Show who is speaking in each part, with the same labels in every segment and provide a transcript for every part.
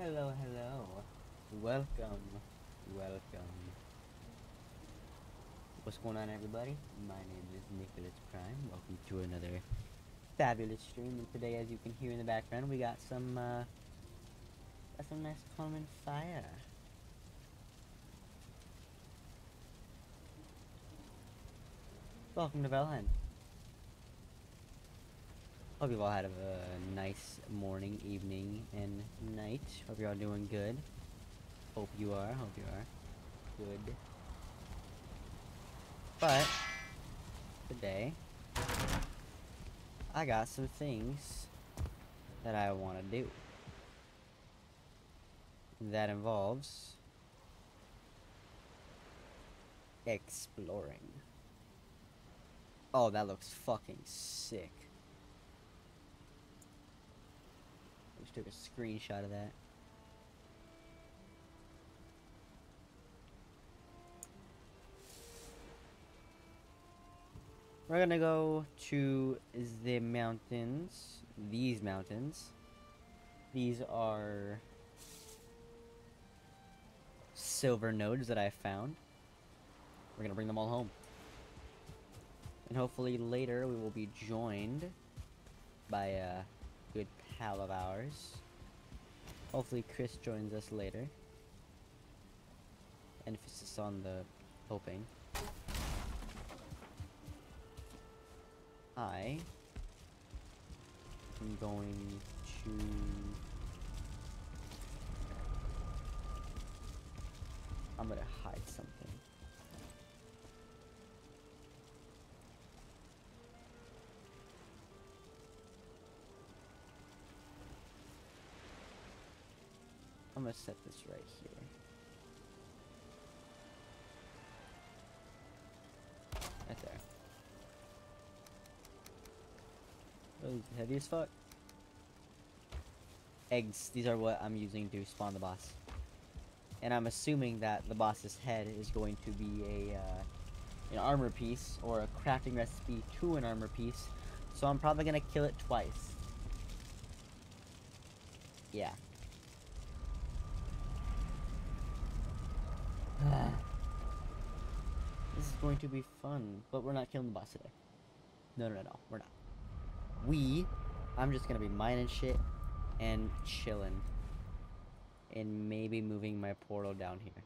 Speaker 1: Hello, hello. Welcome, welcome. What's going on, everybody? My name is Nicholas Prime. Welcome to another fabulous stream. And today, as you can hear in the background, we got some nice common fire. Welcome to Valheim. Hope you've all had a nice morning, evening, and night. Hope you're all doing good. Hope you are. Good. But today, I got some things that I want to do. That involves exploring. Oh, that looks fucking sick. I just took a screenshot of that. We're gonna go to the mountains. These mountains. These are silver nodes that I found. We're gonna bring them all home. And hopefully later we will be joined by a good pal of ours. Hopefully Chris joins us later. Emphasis on the hoping. I am going to... I'm gonna hide something. I'm gonna set this right here. Right there. Oh, heavy as fuck. Eggs. These are what I'm using to spawn the boss. And I'm assuming that the boss's head is going to be an armor piece, or a crafting recipe to an armor piece. So I'm probably gonna kill it twice. Yeah. This is going to be fun, but we're not killing the boss today. No, we're not. I'm just gonna be mining shit and chilling. And maybe moving my portal down here.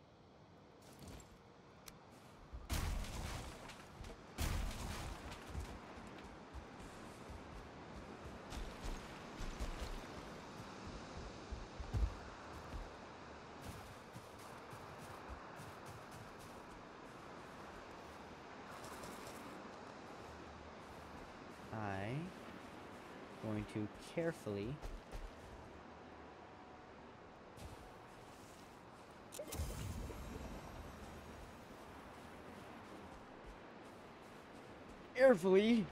Speaker 1: I'm going to carefully carefully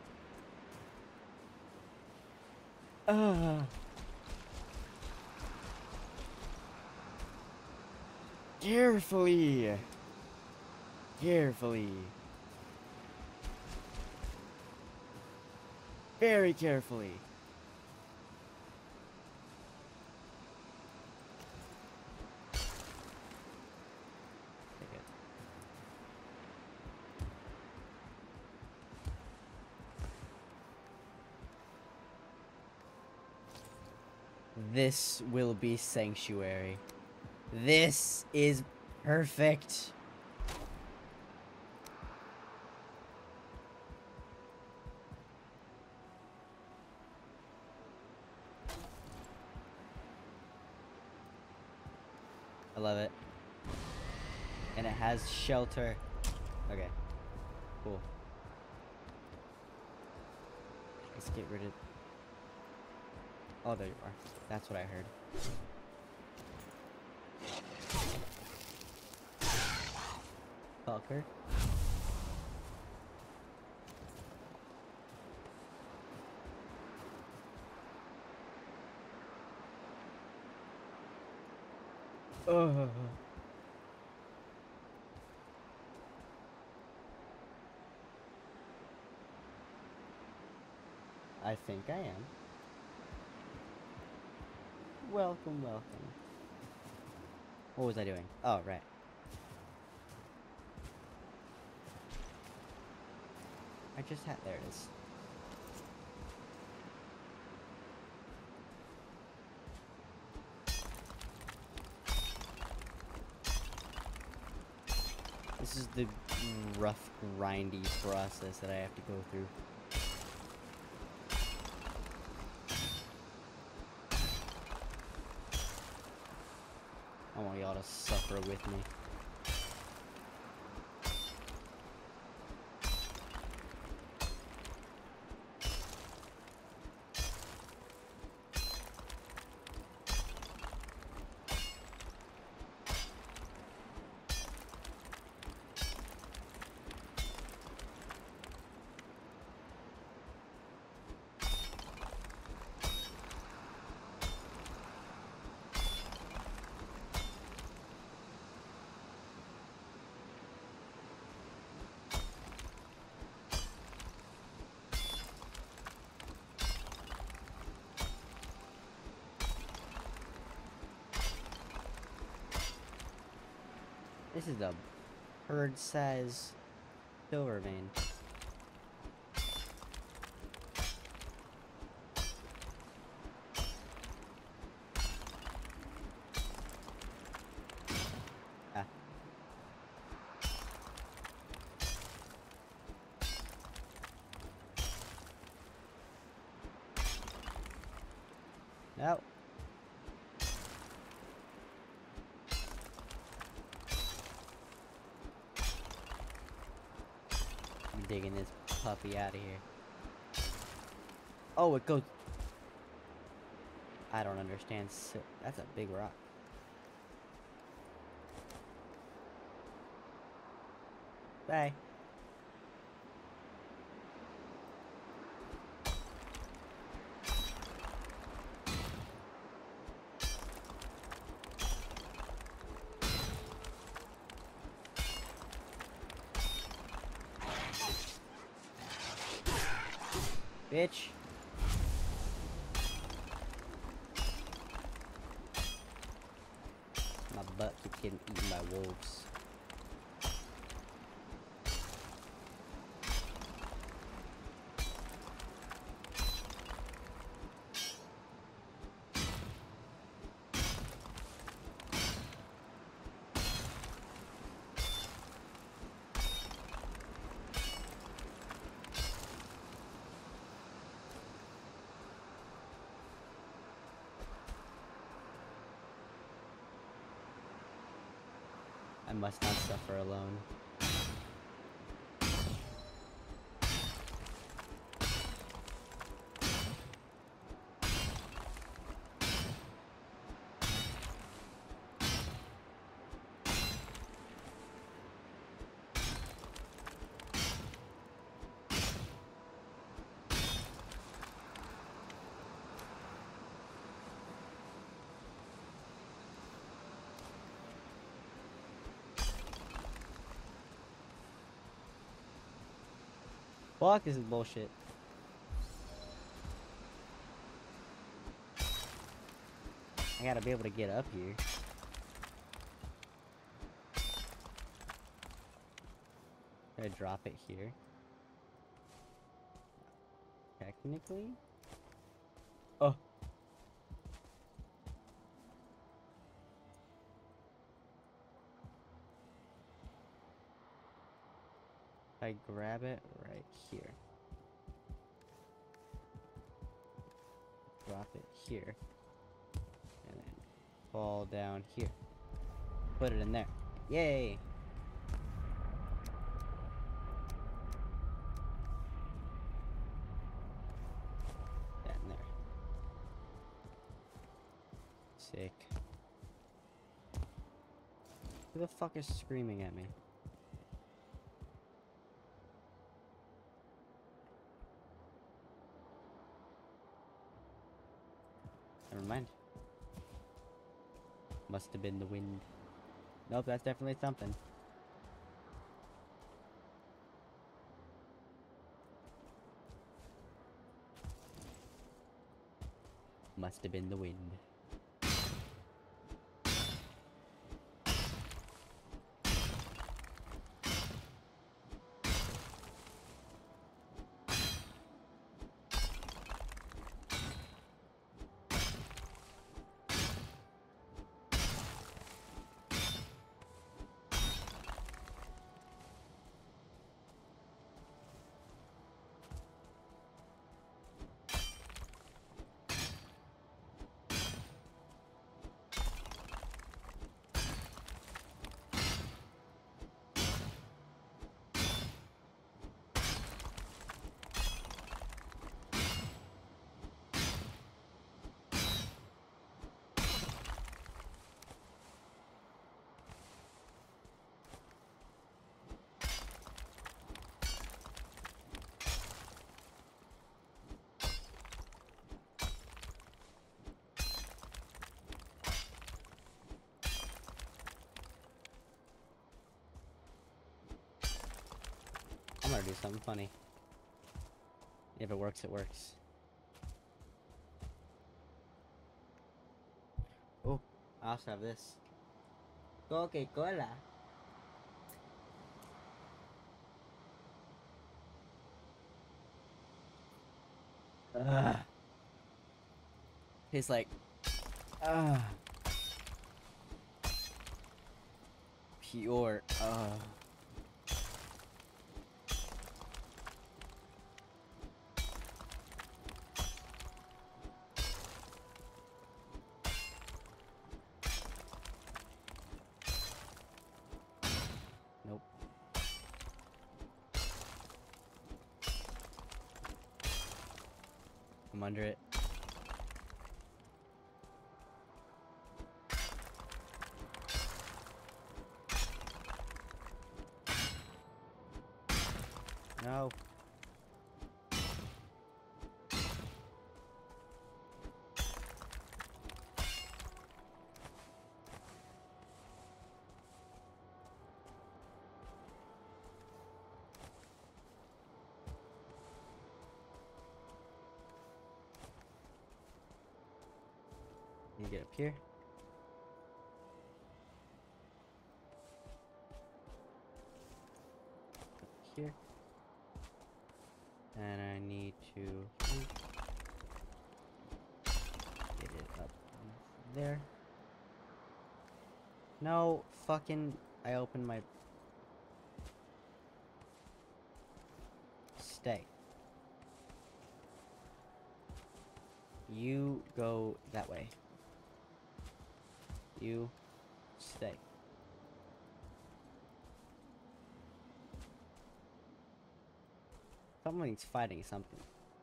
Speaker 1: carefully very carefully. This will be sanctuary. This is perfect. I love it. And it has shelter. Okay. Cool. Let's get rid of... Oh, there you are. That's what I heard. Fucker. Ugh. I think I am. Welcome, welcome. What was I doing? Oh, right. I just had... There it is. This is the rough, grindy process that I have to go through. I want y'all to suffer with me. This is a bird-sized silver vein. Ah. No. I'm digging this puppy out of here. Oh, it goes... I don't understand. That's a big rock. Bye. Bitch. My butt keeps getting eaten by wolves. I must not suffer alone. Fuck, this is bullshit. I gotta be able to get up here. I drop it here. Technically? Oh. I grab it right here. Drop it here. And then fall down here. Put it in there. Yay! That in there. Sick. Who the fuck is screaming at me? Never mind. Must have been the wind. Nope, that's definitely something. Must have been the wind. or do something funny. If it works, it works. Oh, I also have this. Coca-Cola. Tastes like pure Nope. I'm under it. No. Let me get up here. Up here. And I need to get it up there. No, fucking, I opened my... Stay. You go that way. You stay. Something's fighting something.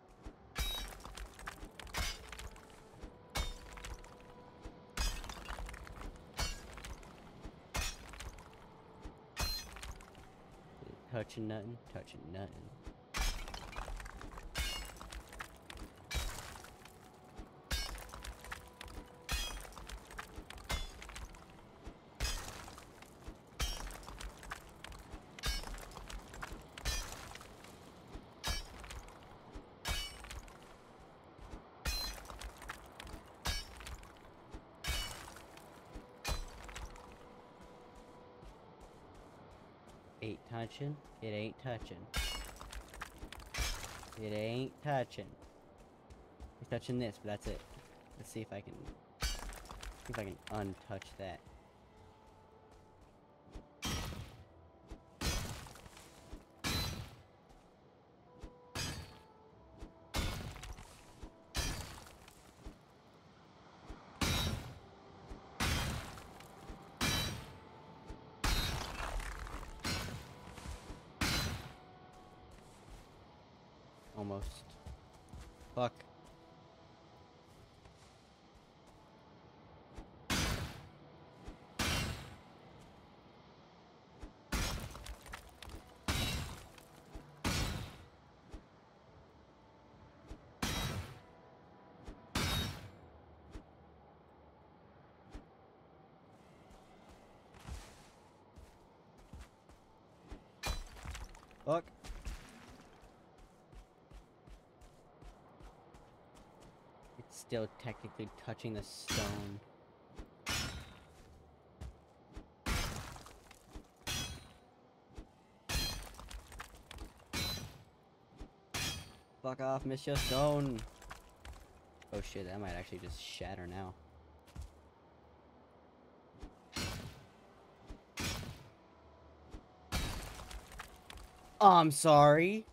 Speaker 1: Touching nothing, touching nothing. Ain't touching. It ain't touching. It ain't touching. It's touching this, but that's it. Let's see if I can untouch that. Almost. Fuck. Fuck. It's still technically touching the stone. Fuck off, miss your stone. Oh shit, that might actually just shatter now. Oh, I'm sorry.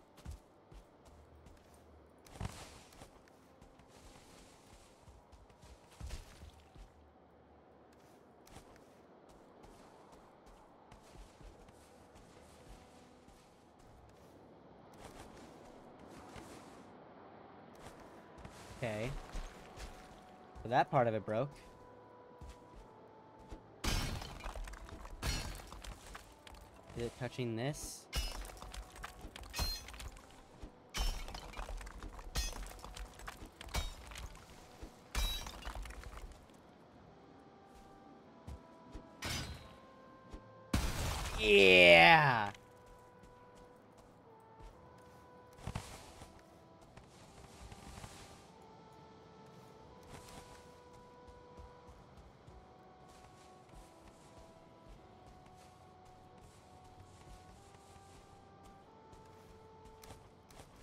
Speaker 1: Okay. So that part of it broke. Is it touching this? Yeah!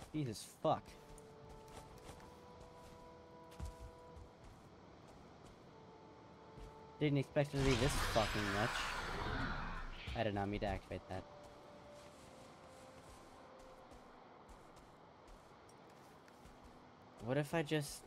Speaker 1: Jesus fuck. Didn't expect it to be this fucking much. I did not mean to activate that. What if I just...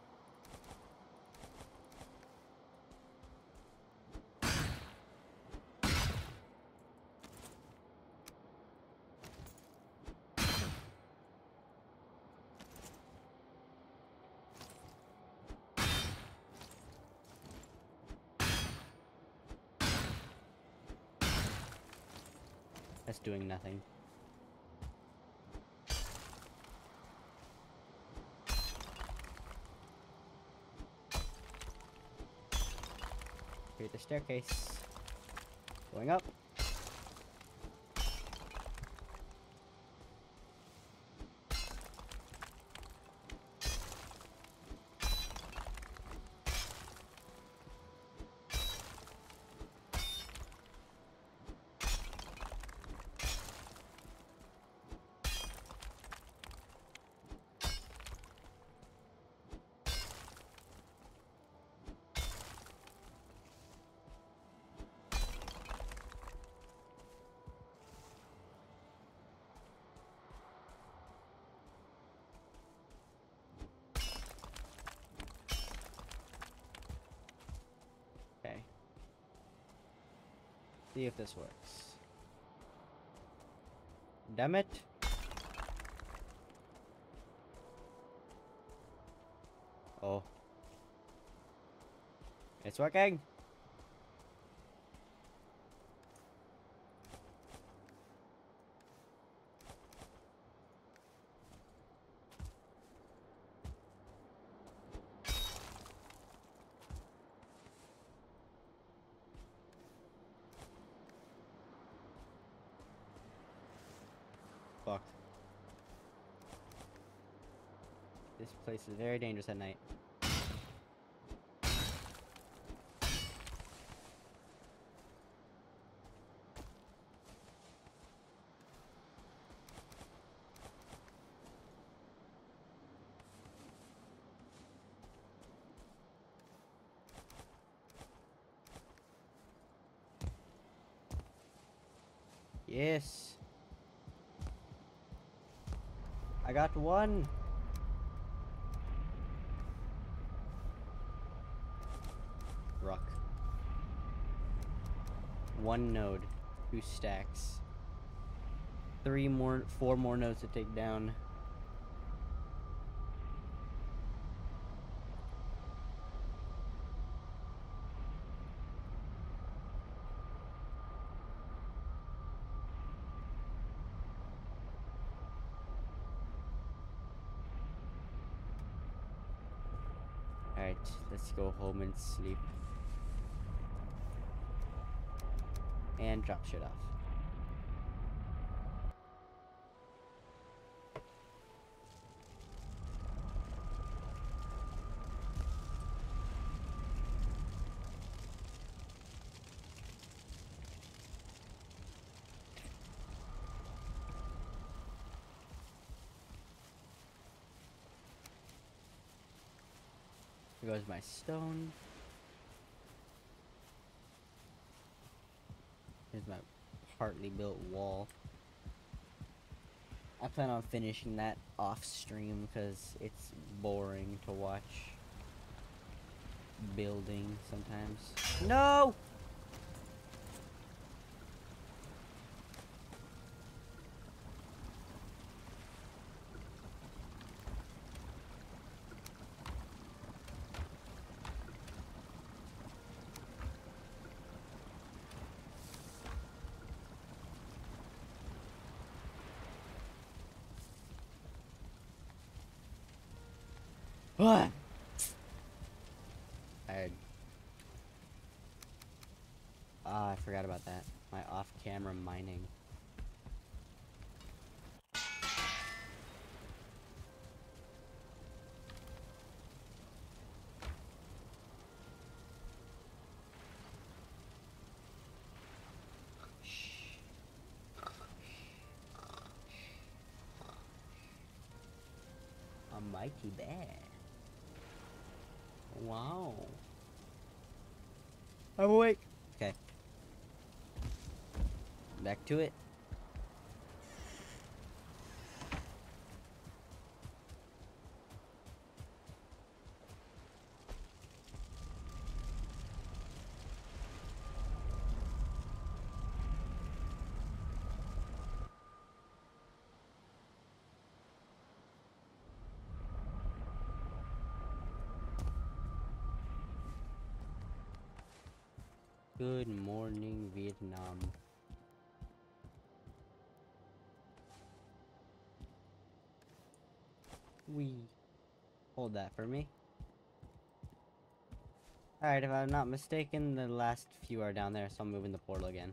Speaker 1: That's doing nothing. Create the staircase. Going up. Okay. See if this works. Damn it. Oh. It's working! Fuck. This place is very dangerous at night. Yes. I got one. Rock. One node. 2 stacks. 4 more nodes to take down. Alright, let's go home and sleep. And drop shit off. Here goes my stone. Here's my partly built wall. I plan on finishing that off stream because it's boring to watch building sometimes. No! What? I forgot about that. My off-camera mining. mighty bear. Wow. I'm awake. Okay. Back to it. Good morning, Vietnam. We hold that for me. Alright, if I'm not mistaken, the last few are down there, so I'm moving the portal again.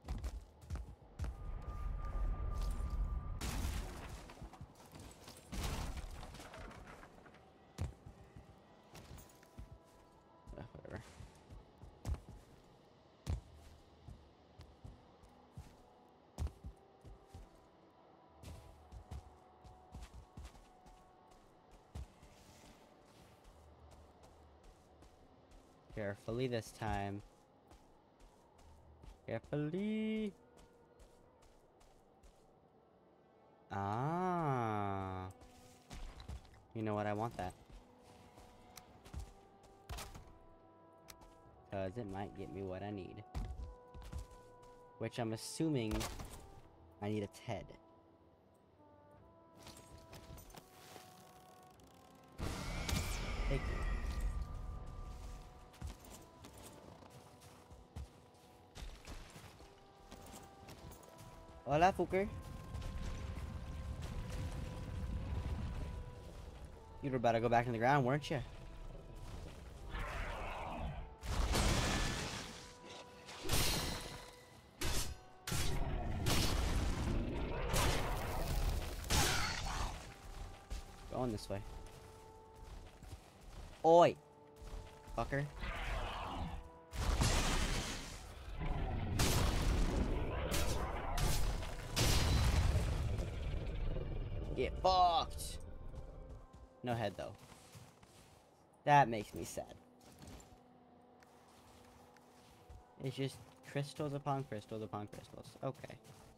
Speaker 1: Whatever. Carefully this time. Carefully. Ah. You know what? I want that. Because it might get me what I need. Which I'm assuming I need its head. Thank you. Hola, fucker. You were about to go back in the ground, weren't you? Going this way. Oi! Fucker. Get fucked! No head, though. That makes me sad. It's just crystals upon crystals upon crystals. Okay.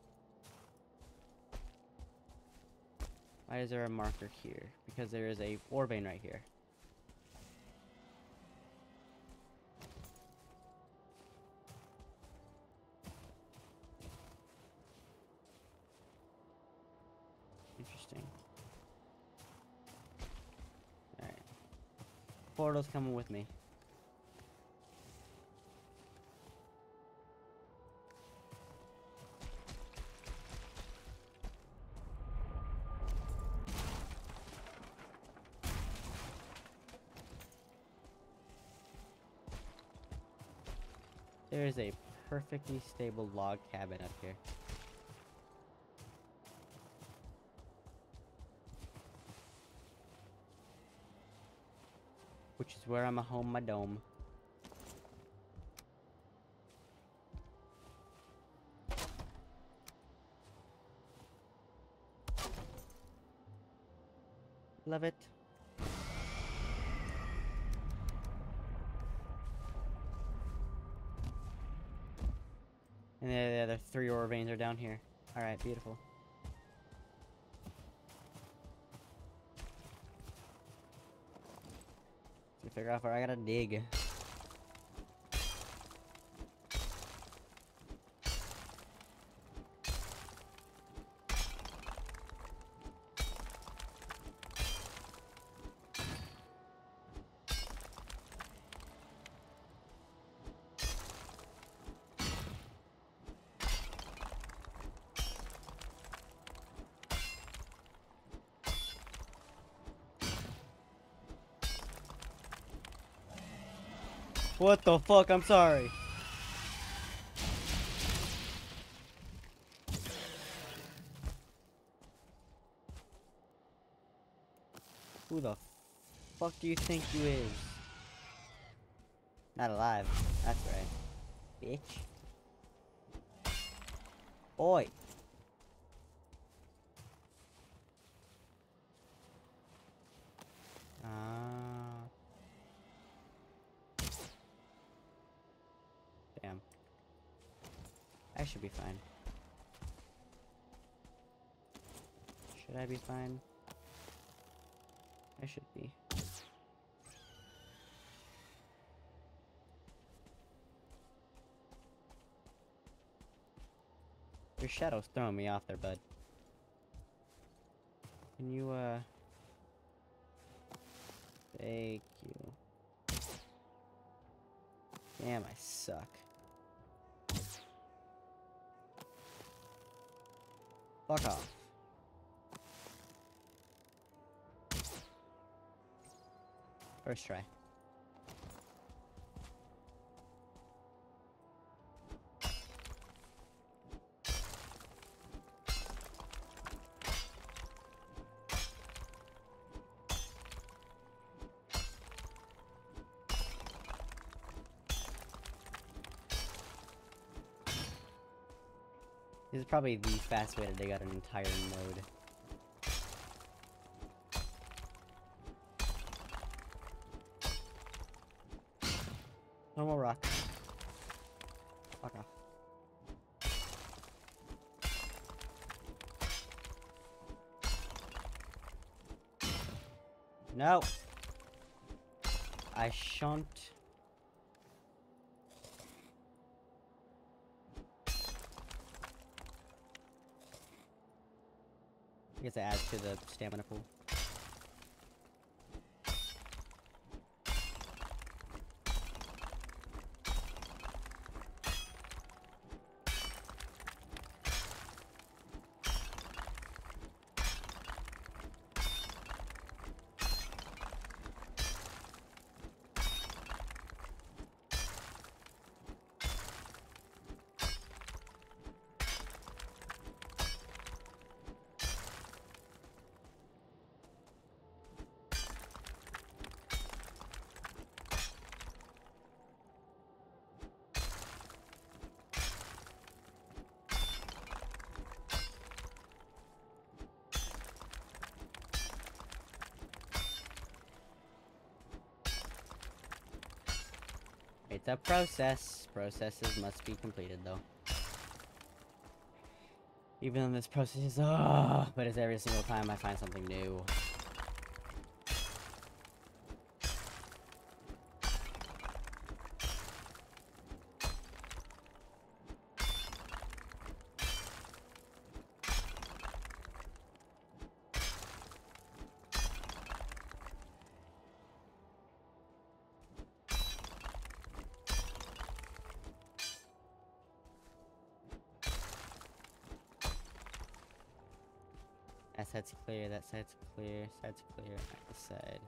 Speaker 1: Why is there a marker here? Because there is a ore vein right here. Interesting. Alright. Portal's coming with me. There is a perfectly stable log cabin up here. Which is where I'm a home my dome. Love it. And the other 3 ore veins are down here. Alright, beautiful. Let's figure out where I gotta dig. What the fuck? I'm sorry. Who the fuck do you think you is? Not alive. That's right. Bitch. Oi. should be fine. Should I be fine? I should be. Your shadow's throwing me off there, bud. Can you, Thank you. Damn, I suck. Fuck off. First try. This is probably the fast way to dig out an entire node. Normal rock. Fuck off. No! I shan't. I guess it adds to the stamina pool. It's a process. Processes must be completed, though. Even though this process is, but it's every single time I find something new. That side's clear, that side's clear, side's clear, this side.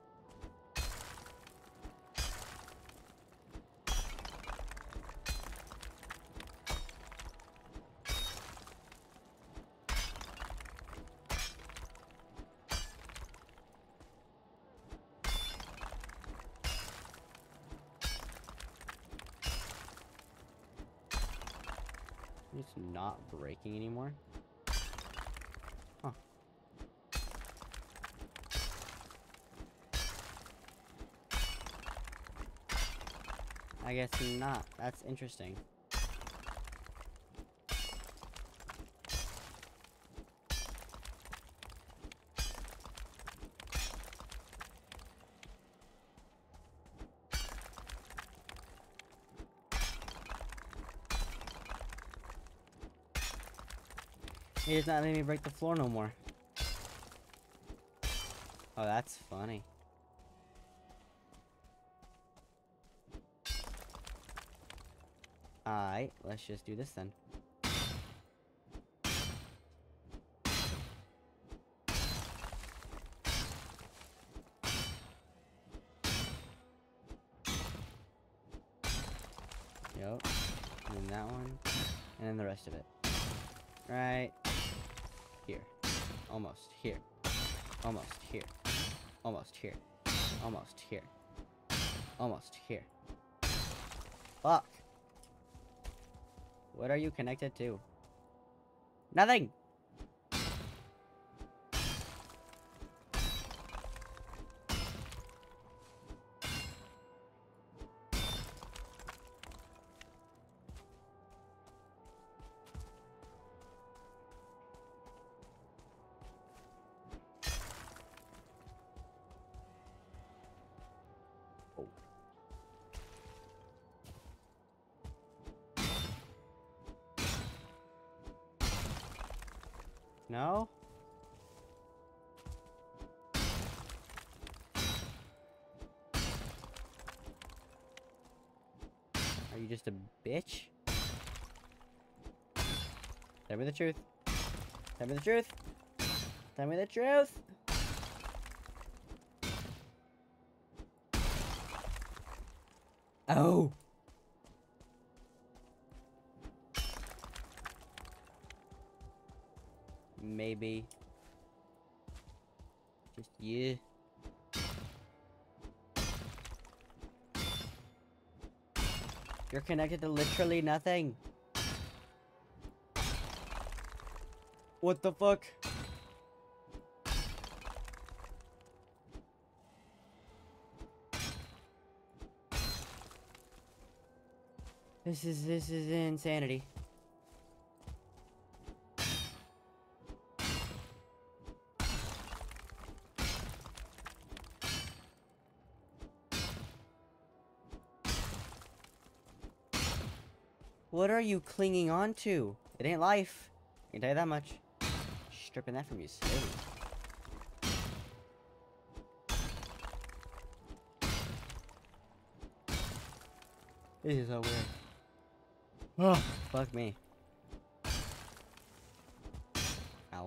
Speaker 1: It's not breaking anymore. Huh. I guess not. That's interesting. He does not let me break the floor no more. Oh, that's funny. Alright, let's just do this then. Yep. And then that one. And then the rest of it. Right here. Almost here. Almost here. Almost here. Almost here. Almost here. Fuck. What are you connected to? Nothing! No? Are you just a bitch? Tell me the truth. Tell me the truth. Tell me the truth. Oh. Maybe. Just you. You're connected to literally nothing. What the fuck? This is insanity. What are you clinging on to? It ain't life. I can tell you that much. Stripping that from you slowly. This is so weird. Oh, fuck me. Ow.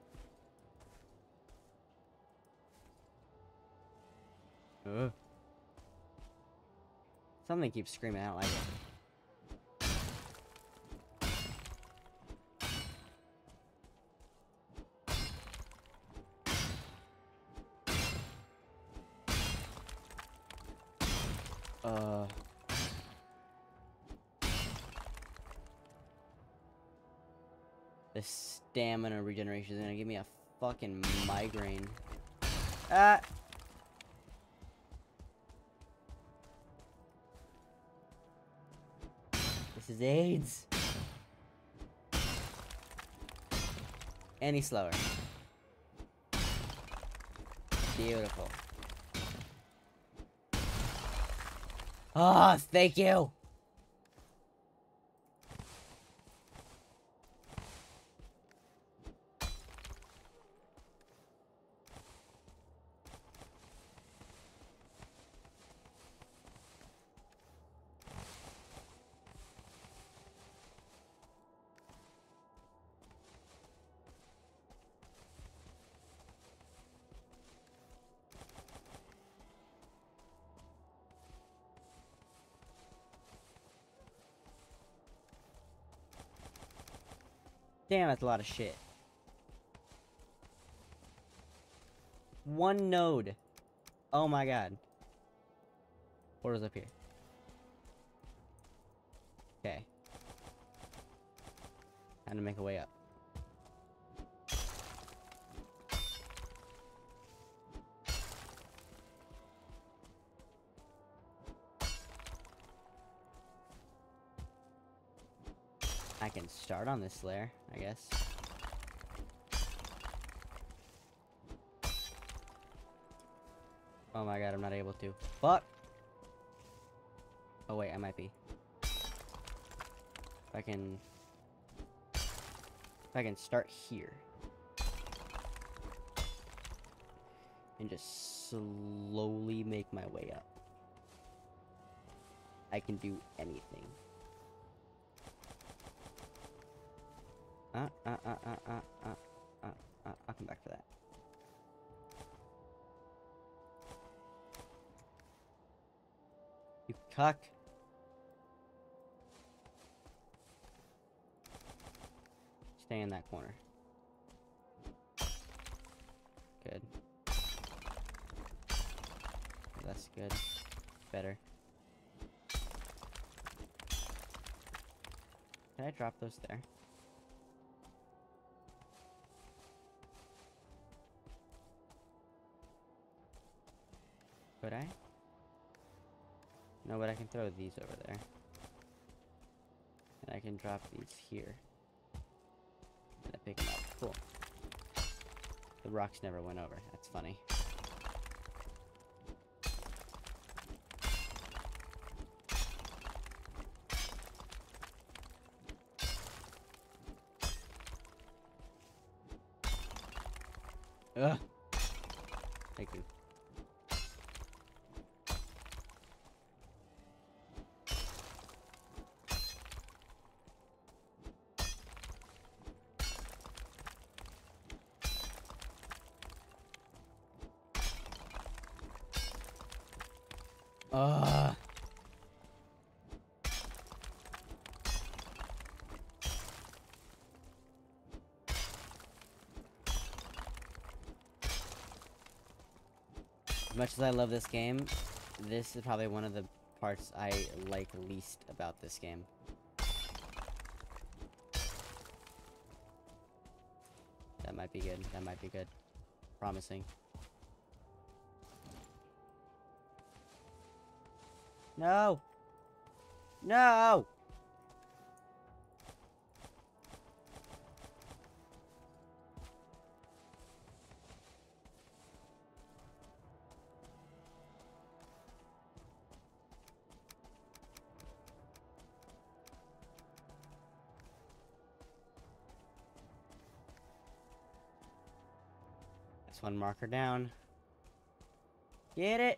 Speaker 1: Ugh. Something keeps screaming out like it. The stamina regeneration is gonna give me a fucking migraine. Ah! This is AIDS. Any slower. Beautiful. Oh, thank you! Damn, that's a lot of shit. One node. Oh my god. Portal's up here. Okay. Time to make a way up. I can start on this layer, I guess. Oh my god, I'm not able to. Fuck! Oh wait, I might be. If I can start here. And just slowly make my way up. I can do anything. I'll come back for that. You cuck. Stay in that corner. Good. That's good. Better. Can I drop those there? Could I? No, but I can throw these over there. And I can drop these here. And I pick them up. Cool. The rocks never went over. That's funny. Ugh. Thank you. Ugh. As much as I love this game, this is probably one of the parts I like least about this game. That might be good. That might be good. Promising. No! No! That's one marker down. Get it!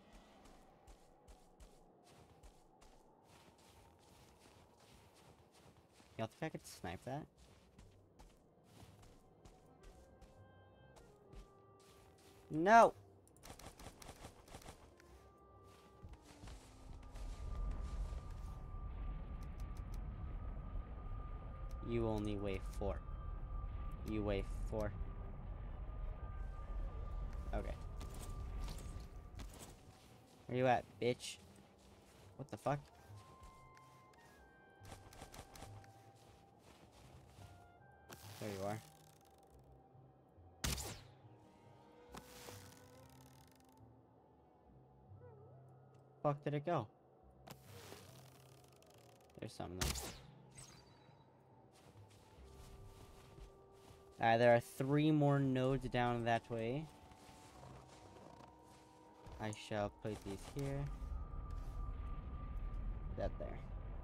Speaker 1: Y'all think I could snipe that? No! You only weigh 4. You weigh 4. Okay. Where you at, bitch? What the fuck? There you are. Fuck did it go? There's something there. Alright, there are 3 more nodes down that way. I shall put these here. That there.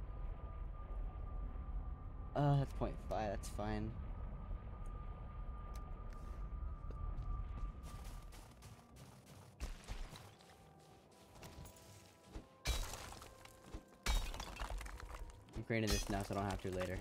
Speaker 1: That's 0.5, that's fine. I'm creating this now so I don't have to later.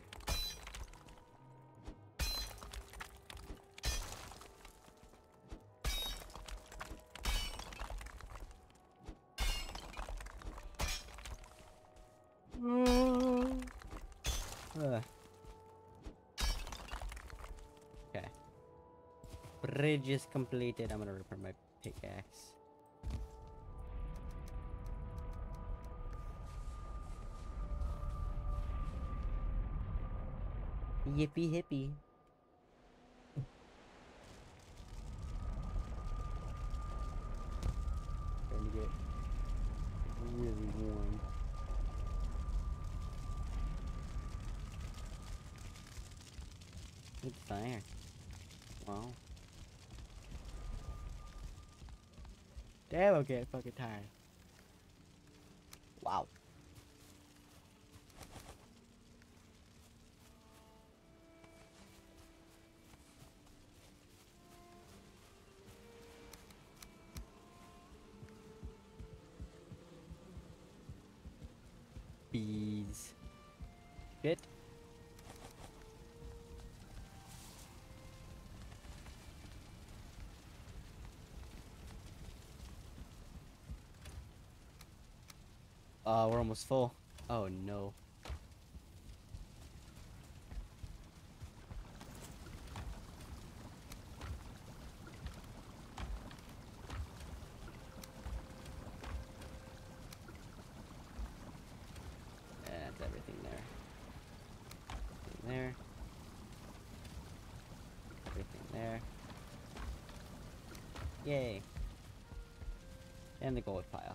Speaker 1: Okay. Bridge is completed. I'm gonna repair my pickaxe. Yippee hippie. Starting to get really warm. Good fire. Wow. Damn, I'm getting fucking tired. Wow. Bees. Shit. We're almost full. Oh no. That's everything there. Everything there. Everything there. Yay. And the gold pile.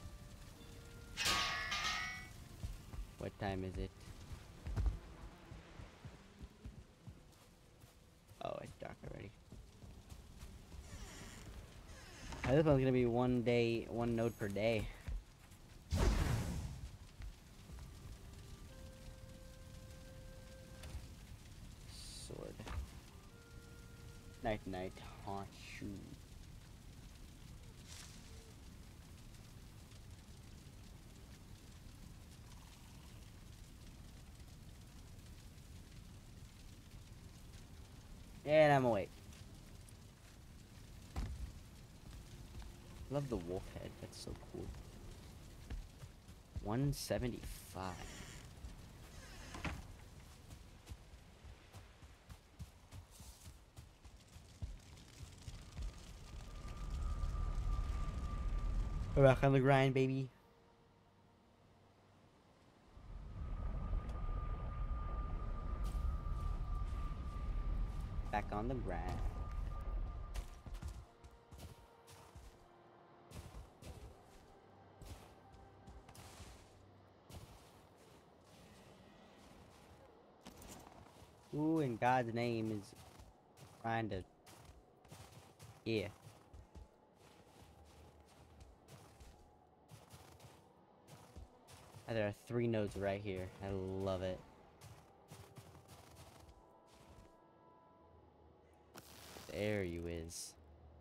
Speaker 1: What time is it? Oh, it's dark already. This one's gonna be one node per day. Sword. Night night, hot shoe. And I'm awake. Love the wolf head. That's so cool. 175. We're back on the grind, baby. Back on the grind. Who in God's name is trying to... Yeah. There are 3 nodes right here. I love it. There you is.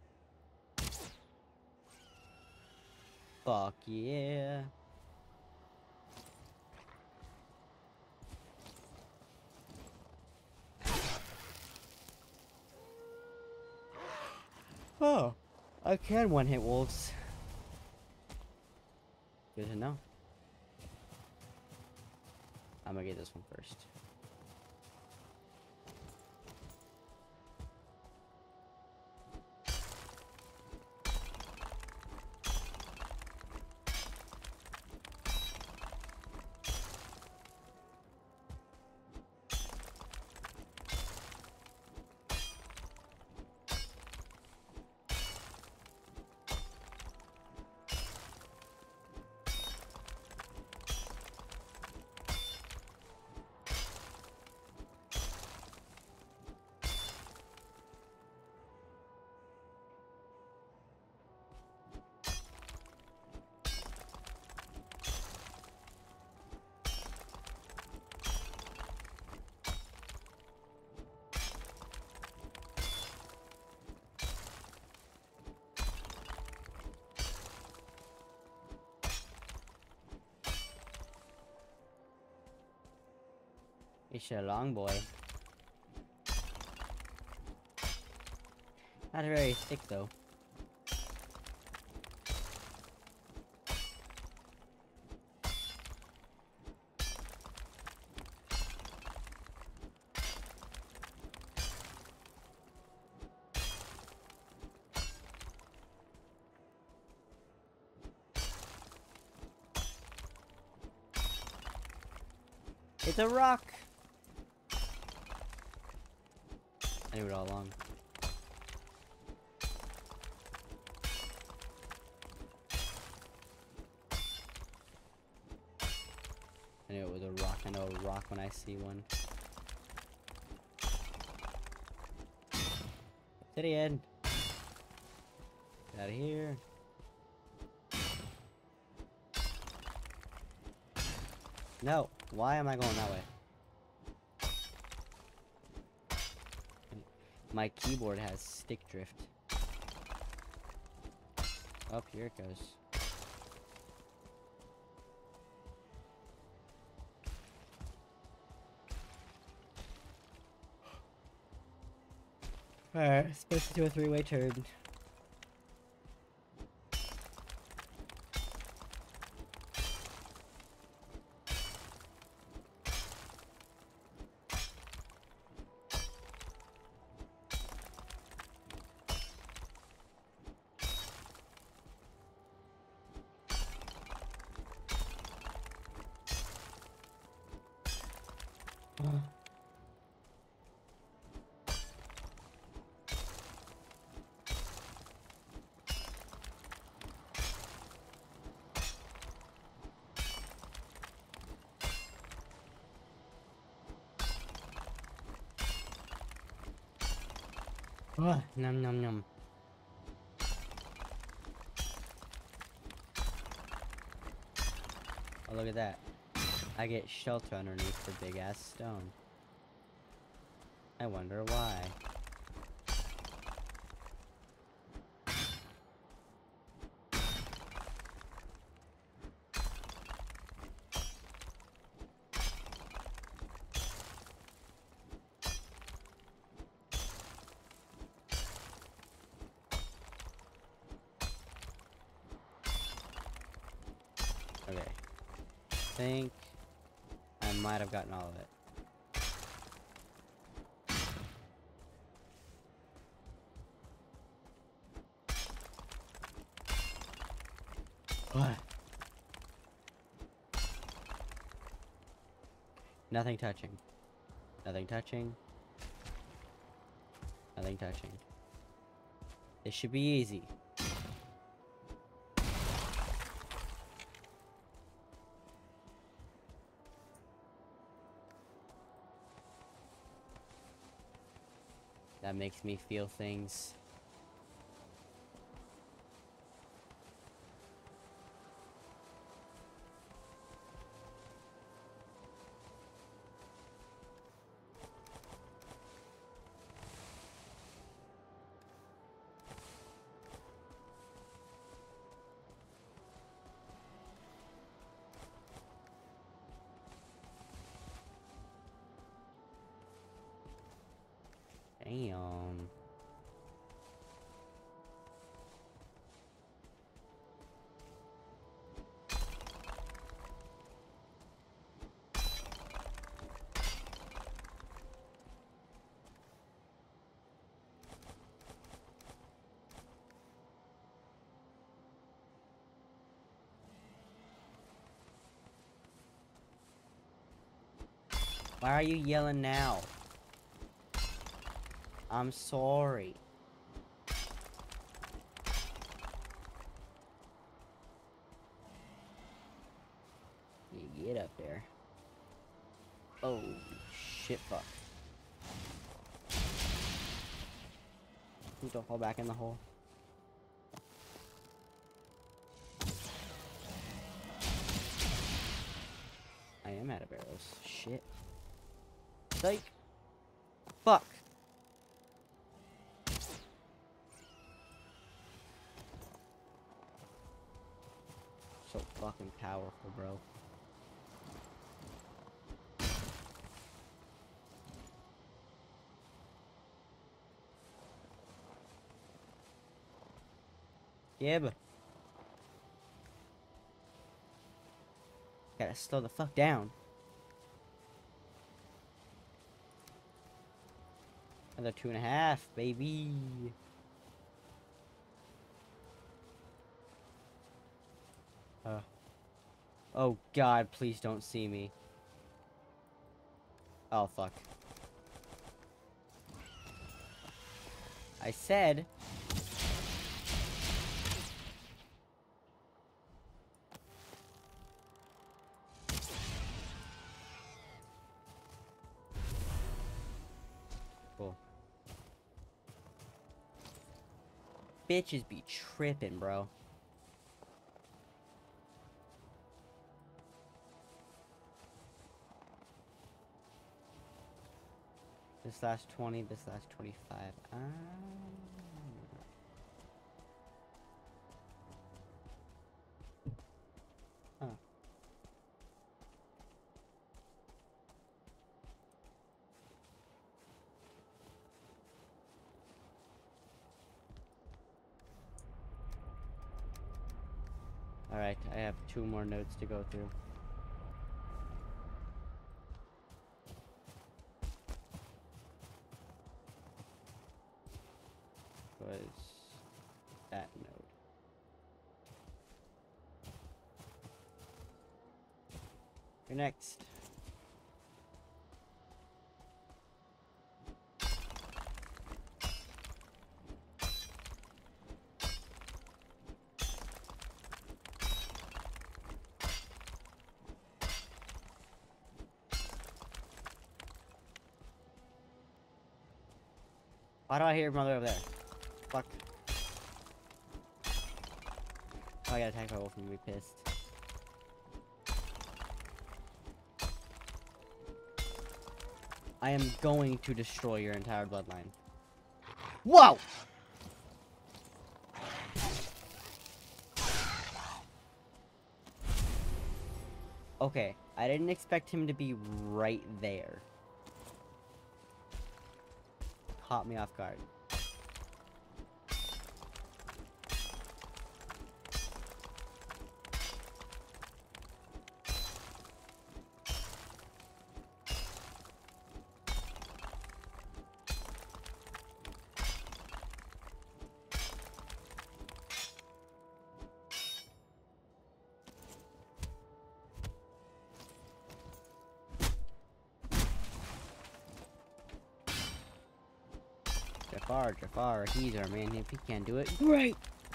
Speaker 1: Fuck yeah. Oh, I can one-hit wolves. Good to know. I'm gonna get this one first. It's a long boy. Not very thick though. It's a rock! I knew it all along. I knew it was a rock. I know a rock when I see one. To the end. Get out of here. No. Why am I going that way? My keyboard has stick drift. Oh, here it goes. Alright, supposed to do a 3-way turn. Num num num. Oh, look at that. I get shelter underneath the big ass stone. I wonder why. think I might have gotten all of it. What? Nothing touching. Nothing touching. Nothing touching. This should be easy. That makes me feel things. Damn. Why are you yelling now? I'm sorry. You get up there. Oh, shit, fuck. Please don't fall back in the hole. I am out of arrows. Shit. Psych. Fuck. So fucking powerful, bro. Gib. Gotta slow the fuck down. Another 2.5, baby. Oh god, please don't see me. Oh fuck. I said. Cool. Bitches be tripping, bro. This last 20, this last 25. Huh. Alright, I have 2 more notes to go through. Was that node. You're next. Why do I hear mother over there? Fuck. Oh, I got attacked by wolf and be pissed. I am going to destroy your entire bloodline. Whoa! Okay, I didn't expect him to be right there. Caught me off guard. Jafar, he's our man. If he can't do it, great!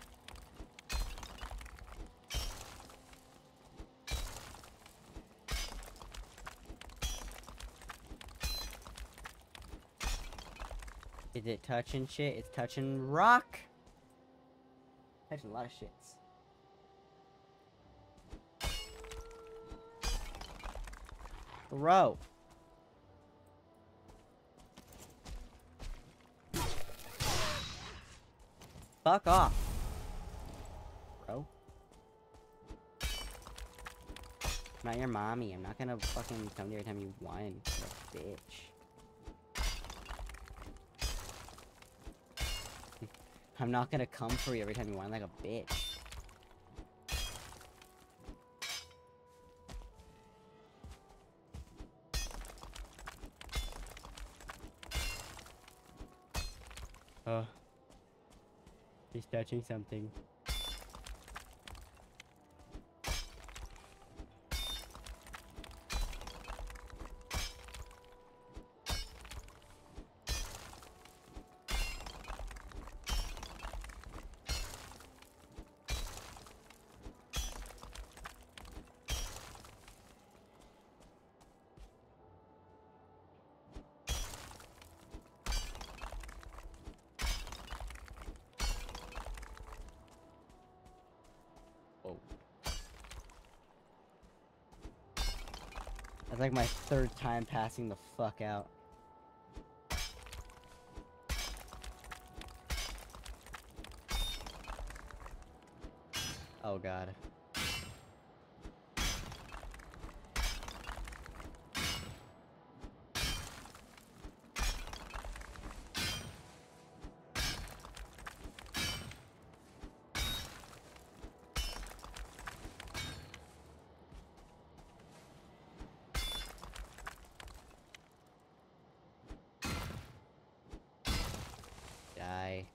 Speaker 1: Is it touching shit? It's touching rock! Touching a lot of shits. Bro! Fuck off! Bro. I'm not your mommy. I'm not gonna fucking come to you every time you whine, you bitch. I'm not gonna come for you every time you whine like a bitch. He's touching something. That's like my third time passing the fuck out. Oh god. Die.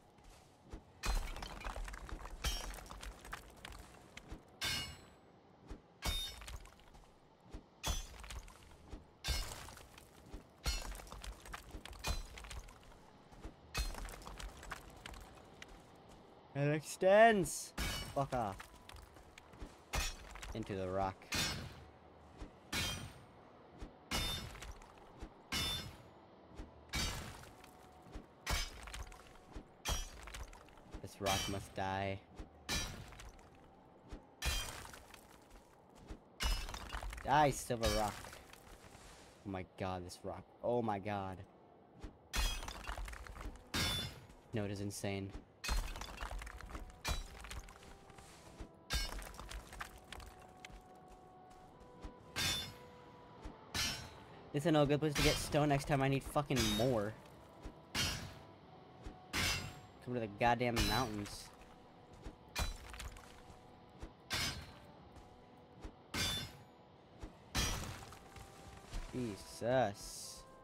Speaker 1: It extends! Fuck off. Into the rock. This rock must die. Die, silver rock. Oh my god, this rock. Oh my god. No, it is insane. This is no good place to get stone next time I need fucking more. Come to the goddamn mountains. Jesus.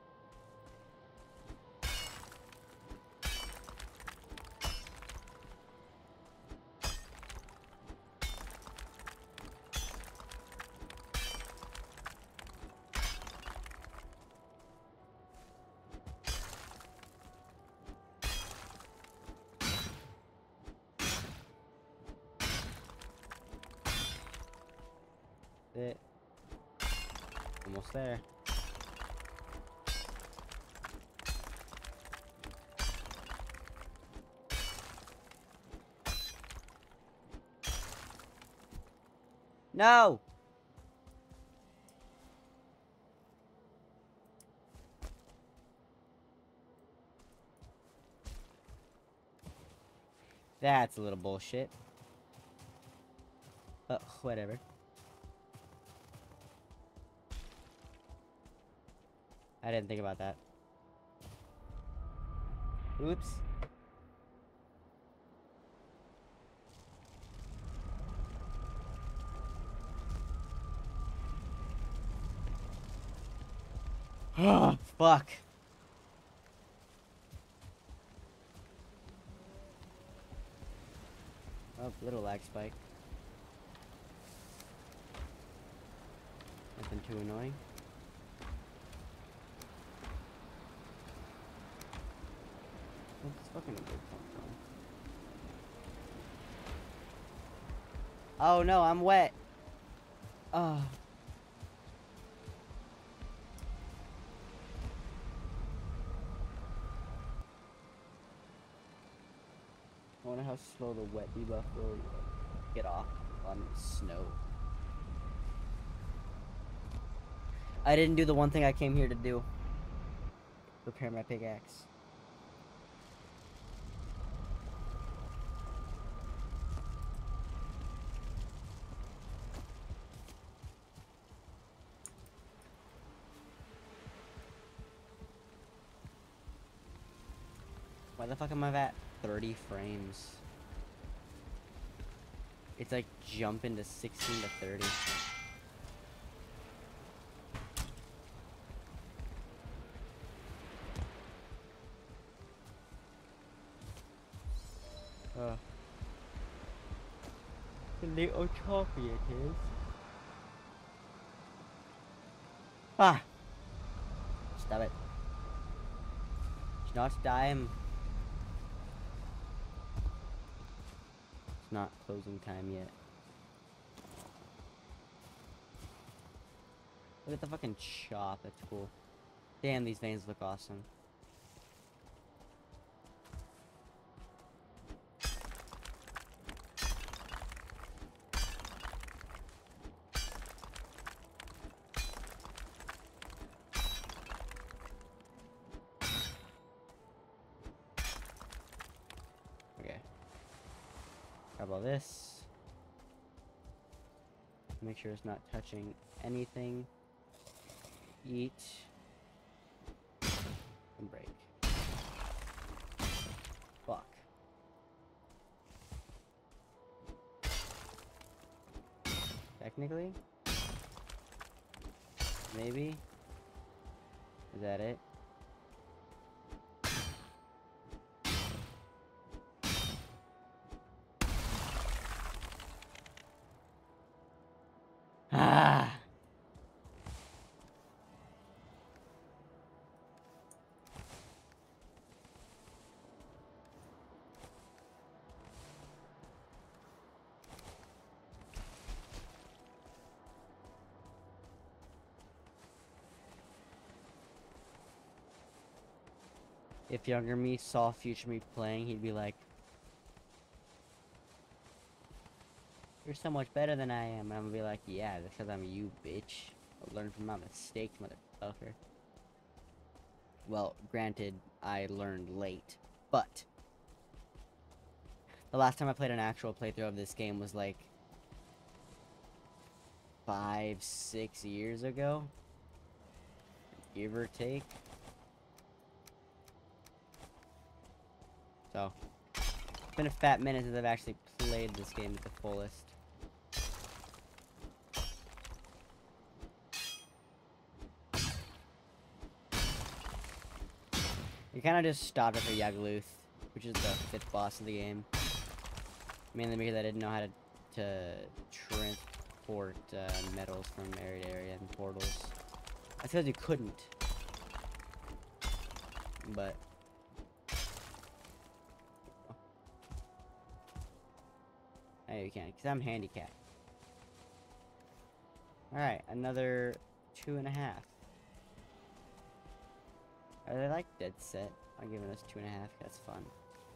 Speaker 1: It. Almost there. No! That's a little bullshit. Whatever. I didn't think about that. Oops. Oh, fuck. Oh, little lag spike. Nothing too annoying. Where's this fucking big come from? Oh no, I'm wet. Oh. I wonder how slow the wet debuff will get off on snow. I didn't do the one thing I came here to do. Repair my pickaxe. Why the fuck am I at 30 frames? It's like jumping to 16 to 30. A little choppy it is. Ah! Stop it. It's not time. It's not closing time yet. Look at the fucking chop, that's cool. Damn, these veins look awesome. Okay. Grab all this. Make sure it's not touching anything. Eat. And break. Fuck. Technically? Maybe? Is that it? Ah! If younger me saw future me playing, he'd be like, "You're so much better than I am." And I'm gonna be like, "Yeah, that's because I'm you, bitch. I learned from my mistakes, motherfucker." Well, granted, I learned late, but the last time I played an actual playthrough of this game was like 5, 6 years ago, give or take. So, it's been a fat minute since I've actually played this game at the fullest. You kind of just stopped after Yagluth, which is the 5th boss of the game. Mainly because I didn't know how to transport metals from area to area and portals. That's because you couldn't. But hey, you can, because I'm handicapped. Alright, another 2.5. I like Dead Set. I'm giving us 2.5. That's fun.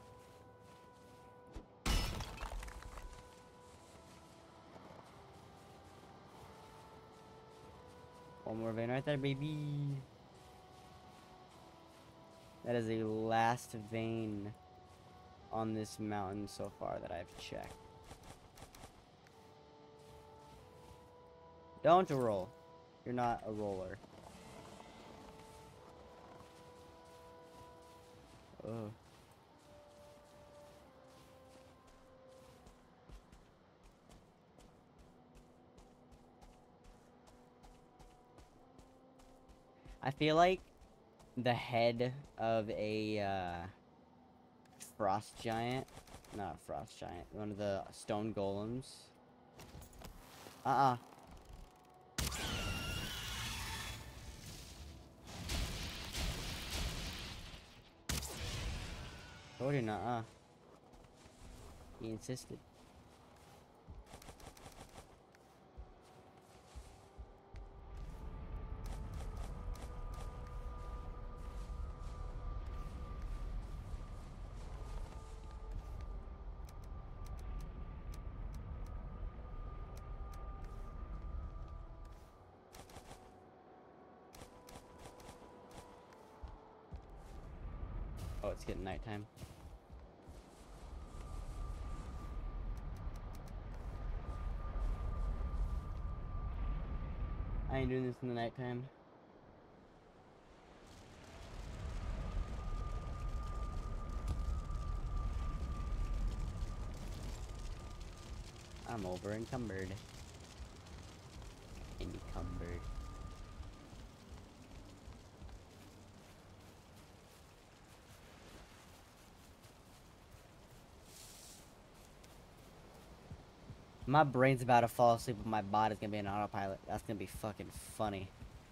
Speaker 1: One more vein right there, baby. That is the last vein on this mountain so far that I've checked. Don't roll. You're not a roller. Oh. I feel like the head of a frost giant, not a frost giant, one of the stone golems. Told you not, He insisted. Oh, it's getting nighttime. I ain't doing this in the nighttime. I'm over encumbered. Encumbered. My brain's about to fall asleep, but my body's gonna be on autopilot. That's gonna be fucking funny.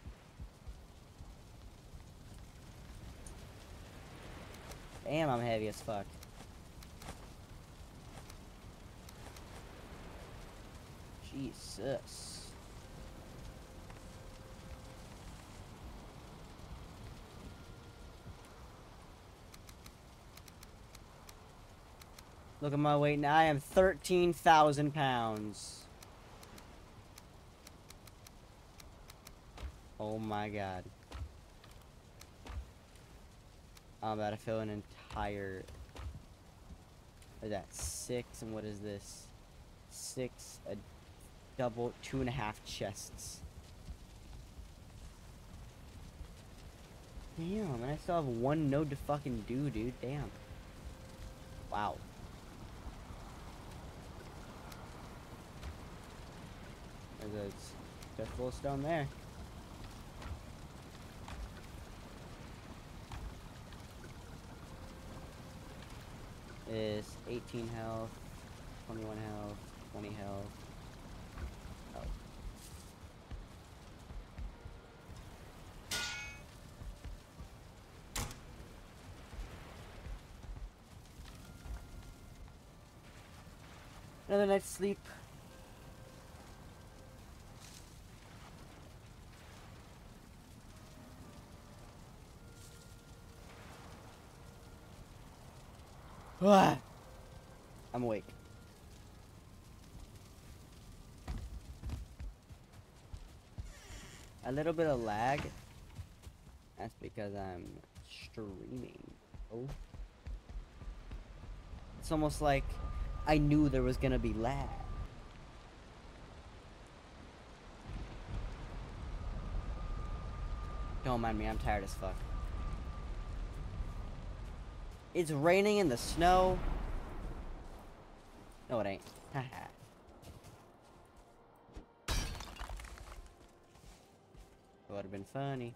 Speaker 1: Damn, I'm heavy as fuck. Jesus. Look at my weight now. I am 13,000 pounds. Oh my god. I'm about to fill an entire... What is that? 6, and what is this? 6, a double, 2.5 chests. Damn, and I still have 1 node to fucking do, dude. Damn. Wow. There's a full stone there. Is 18 health, 21 health, 20 health. Oh. Another night's sleep. I'm awake. A little bit of lag. That's because I'm streaming. Oh. It's almost like I knew there was gonna be lag. Don't mind me, I'm tired as fuck. It's raining in the snow. No, it ain't. Haha. Would have been funny.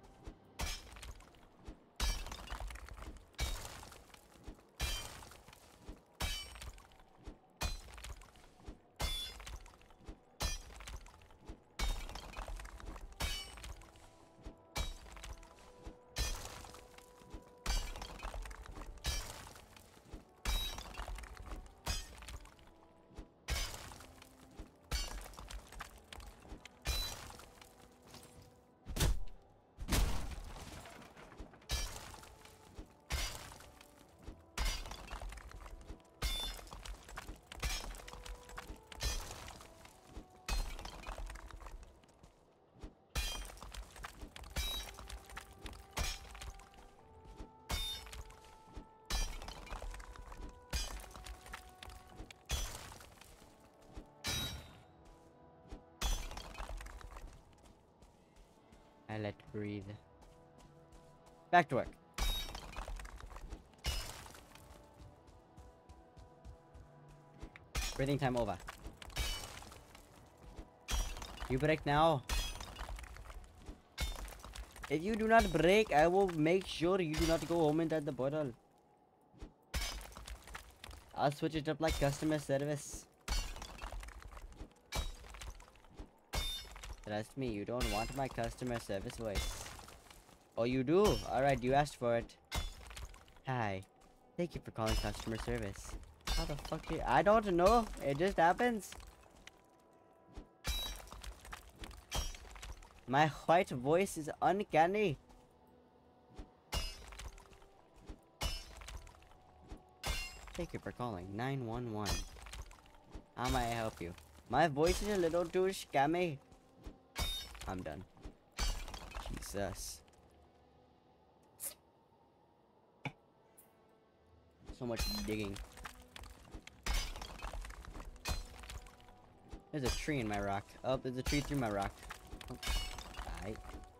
Speaker 1: I let breathe. Back to work. Breathing time over. You break now. If you do not break, I will make sure you do not go home inside the bottle. I'll switch it up like customer service. Trust me, you don't want my customer service voice. Oh, you do? Alright, you asked for it. Hi. Thank you for calling customer service. How the fuck do you... I don't know. It just happens. My white voice is uncanny. Thank you for calling 911. How may I help you? My voice is a little too scammy. I'm done. Jesus. So much digging. There's a tree in my rock. Oh, there's a tree through my rock. Oh, alright.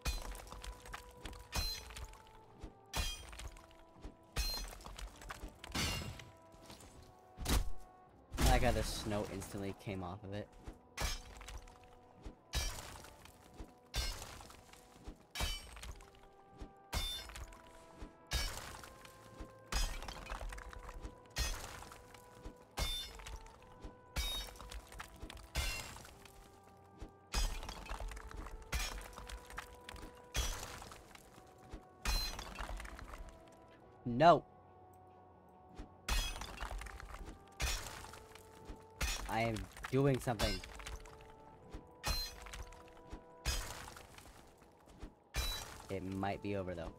Speaker 1: I like how the snow instantly came off of it. No! I am doing something. It might be over though.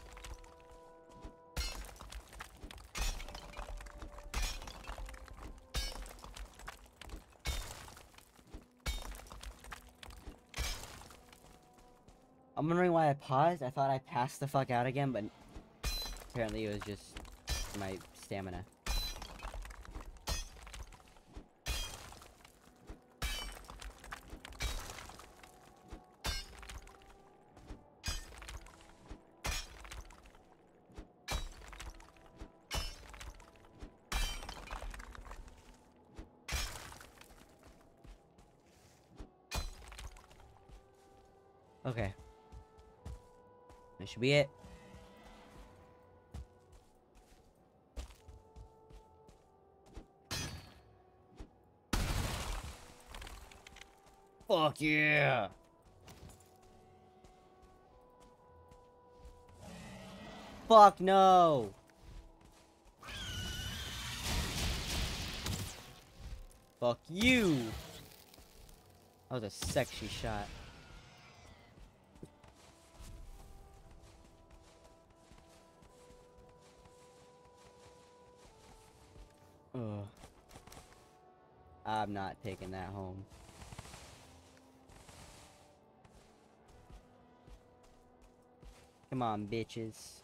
Speaker 1: I'm wondering why I paused. I thought I passed the fuck out again, but apparently it was just my stamina. Okay. That should be it. Fuck yeah! Fuck no! Fuck you! That was a sexy shot. Ugh. I'm not taking that home. Come on, bitches.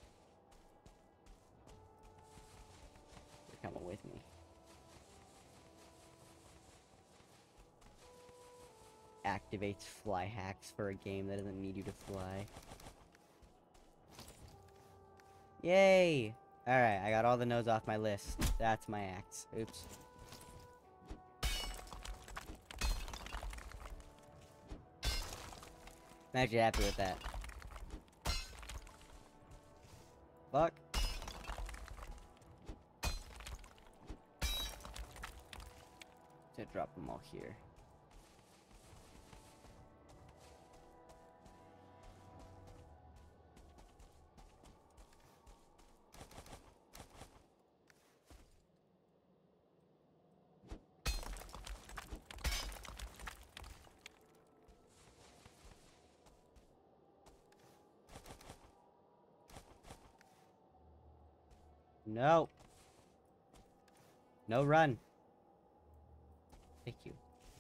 Speaker 1: You're coming with me. Activates fly hacks for a game that doesn't need you to fly. Yay! Alright, I got all the nodes off my list. That's my axe. Oops. I'm actually happy with that. Fuck. To drop them all here. No. No run. Thank you.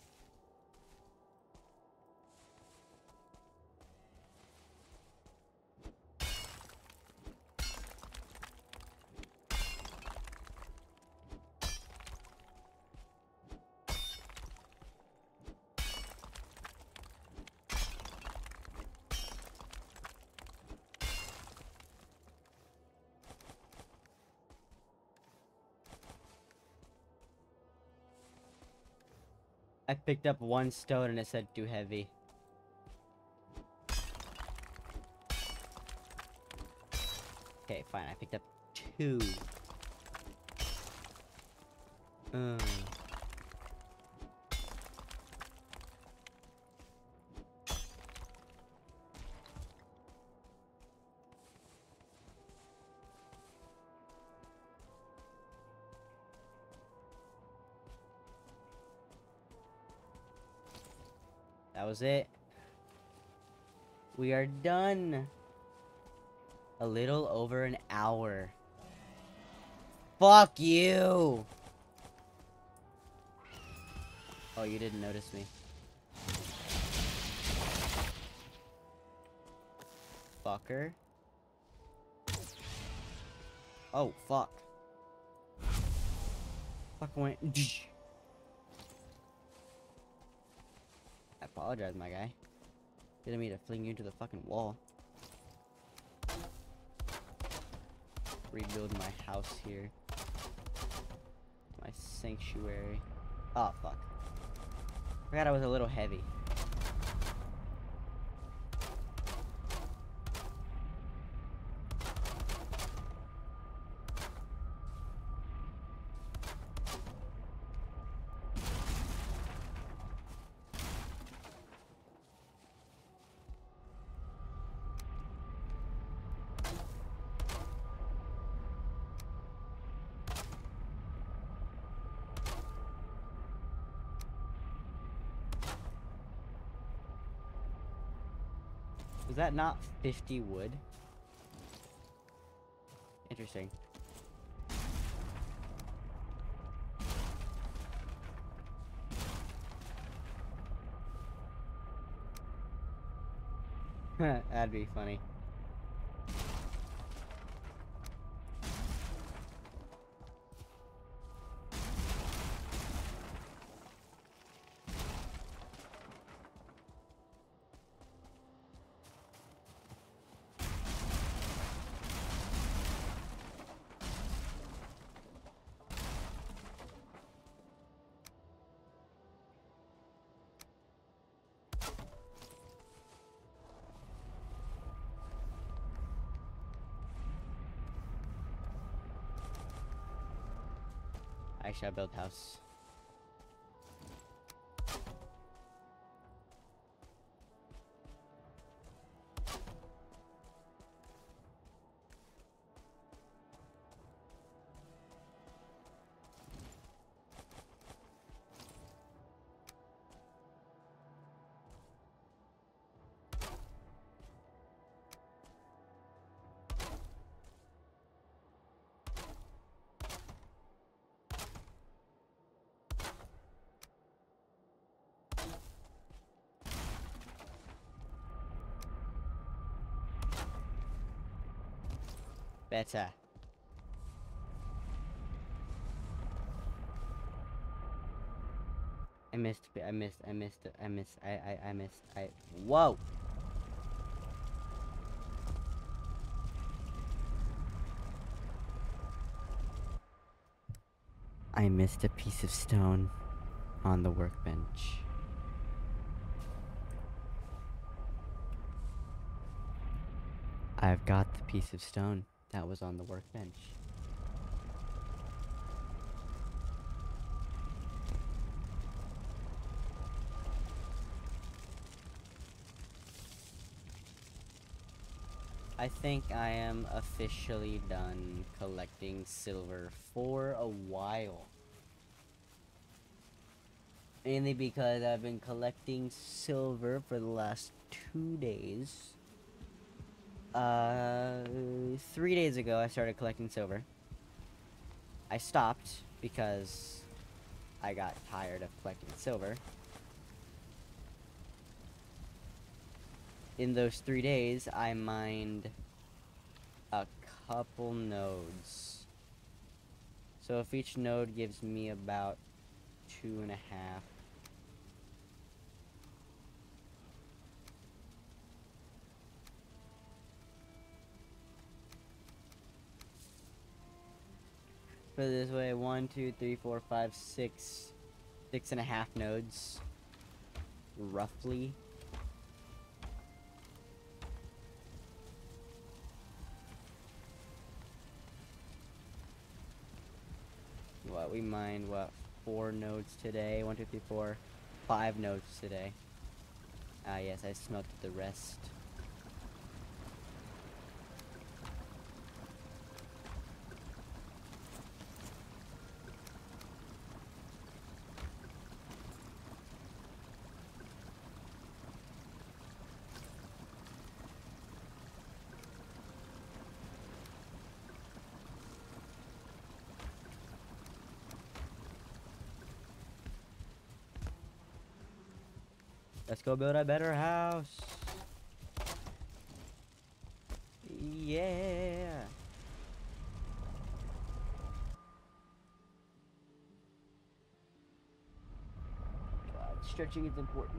Speaker 1: I picked up one stone and it said too heavy. Okay, fine. I picked up 2. That was it. We are done. A little over an hour. Fuck you! Oh, you didn't notice me. Fucker. Oh, fuck. Fuck went. I apologize, my guy. Didn't mean to fling you into the fucking wall. Rebuild my house here. My sanctuary. Oh, fuck. Forgot I was a little heavy. Was that not 50 wood? Interesting. That'd be funny. I shall build house. Better. I missed, whoa! I missed a piece of stone on the workbench. I've got the piece of stone that was on the workbench. I think I am officially done collecting silver for a while. Mainly because I've been collecting silver for the last 2 days. 3 days ago I started collecting silver. I stopped because I got tired of collecting silver. In those 3 days, I mined a couple nodes. So if each node gives me about 2.5. Put it this way, 1, 2, 3, 4, 5, 6, 6.5 nodes, roughly. What, we mined, what, 4 nodes today? 1, 2, 3, 4, 5 nodes today. Ah, yes, I smelted the rest. Let's go build a better house. Yeah. God, stretching is important.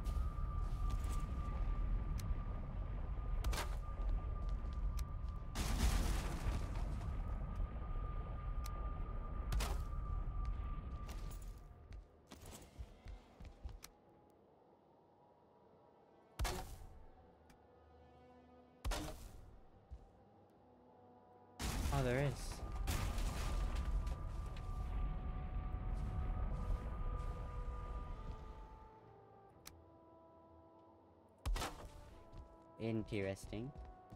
Speaker 1: Oh, there is. Interesting.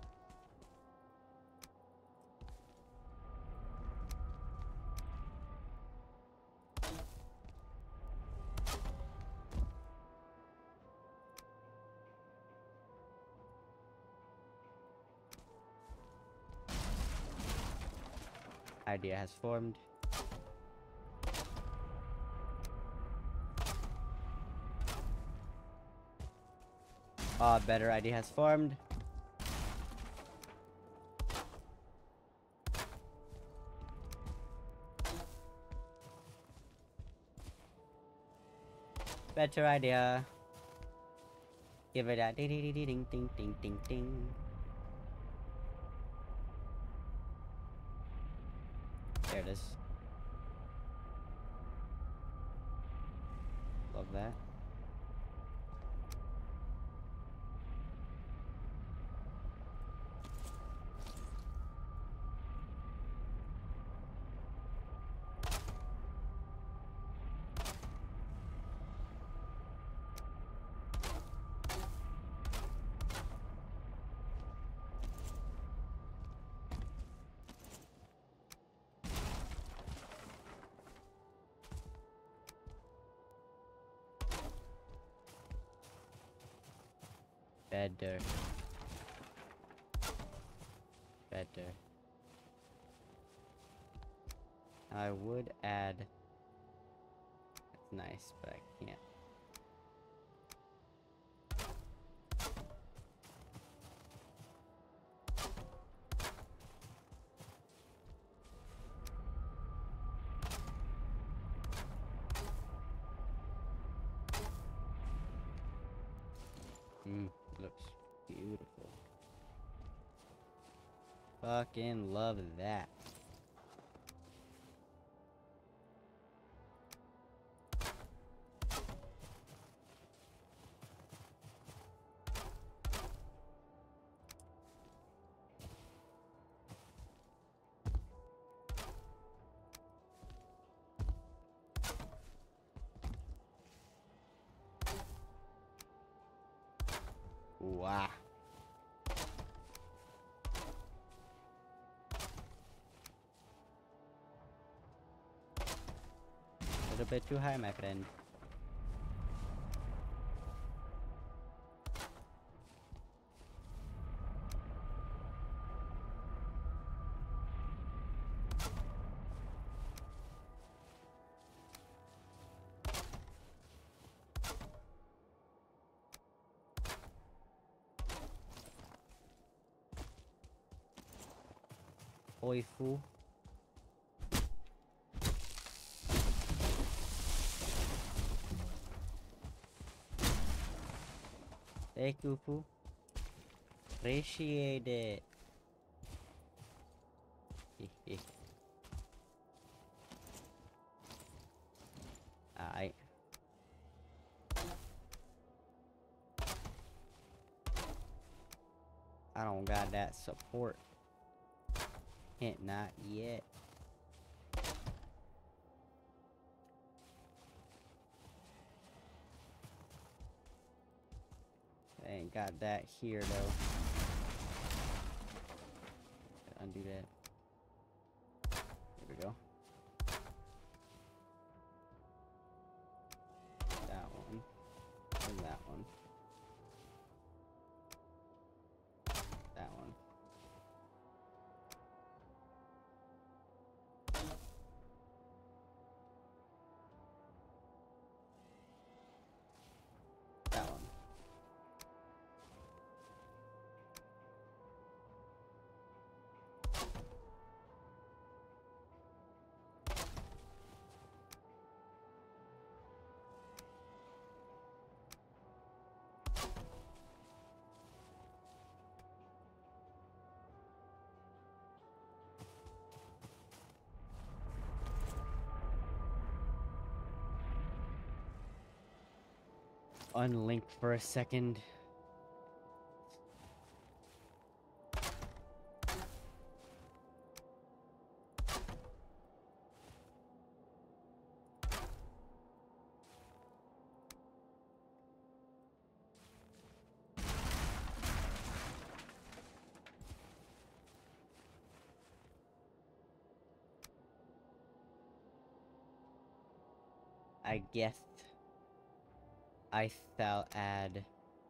Speaker 1: Idea has formed. Better idea has formed. Better idea. Give it a ding ding ding ding ding ding ding ding. There it is. Love that. Better. Better. I would add... That's nice, but I can't. Looks beautiful. Fucking love that. Wow. A little bit too high, my friend. Oi, fool. Thank you, fool. Appreciate it. Alright. I don't got that support. Can't, not yet. I ain't got that here though. Undo that. There we go. That one. And that one. That one. That one. unlink for a second. I guess I shall add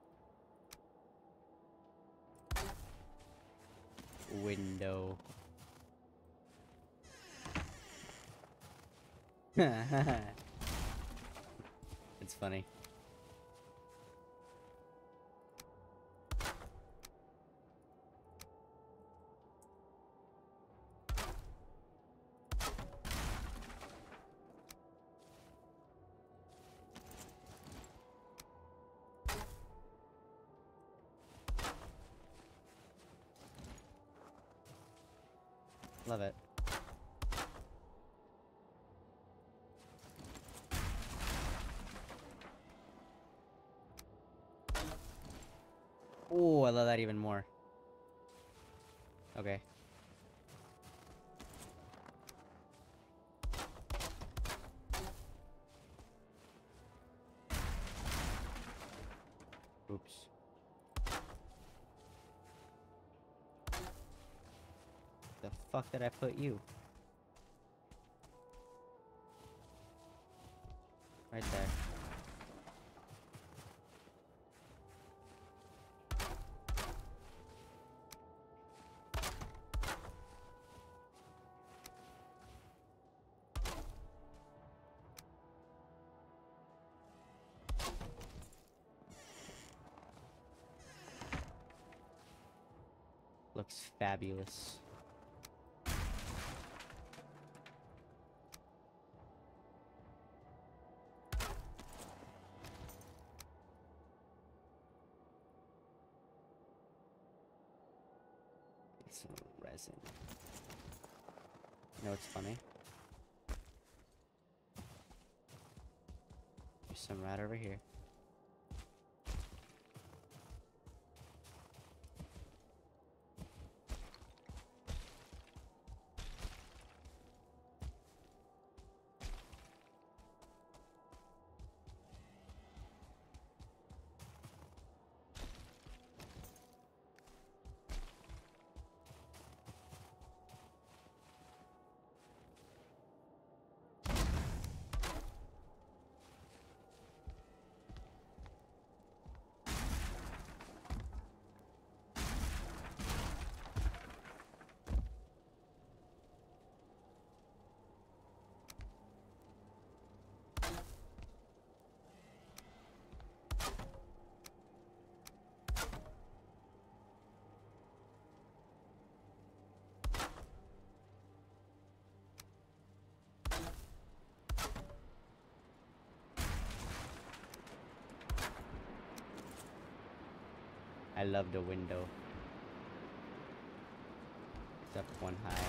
Speaker 1: window. It's funny. Love it. Oh, I love that even more. Okay. Oops. The fuck did I put you? Right there. Looks fabulous. Get some resin. You know what's funny? There's some right over here. I love the window. It's up one high.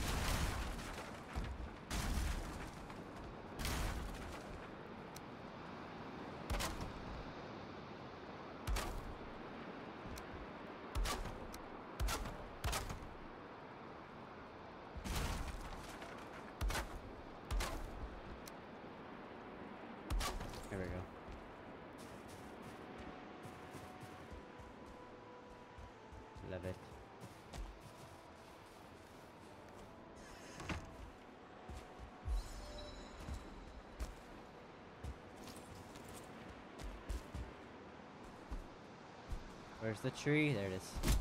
Speaker 1: Here we go. Love it. Where's the tree? There it is.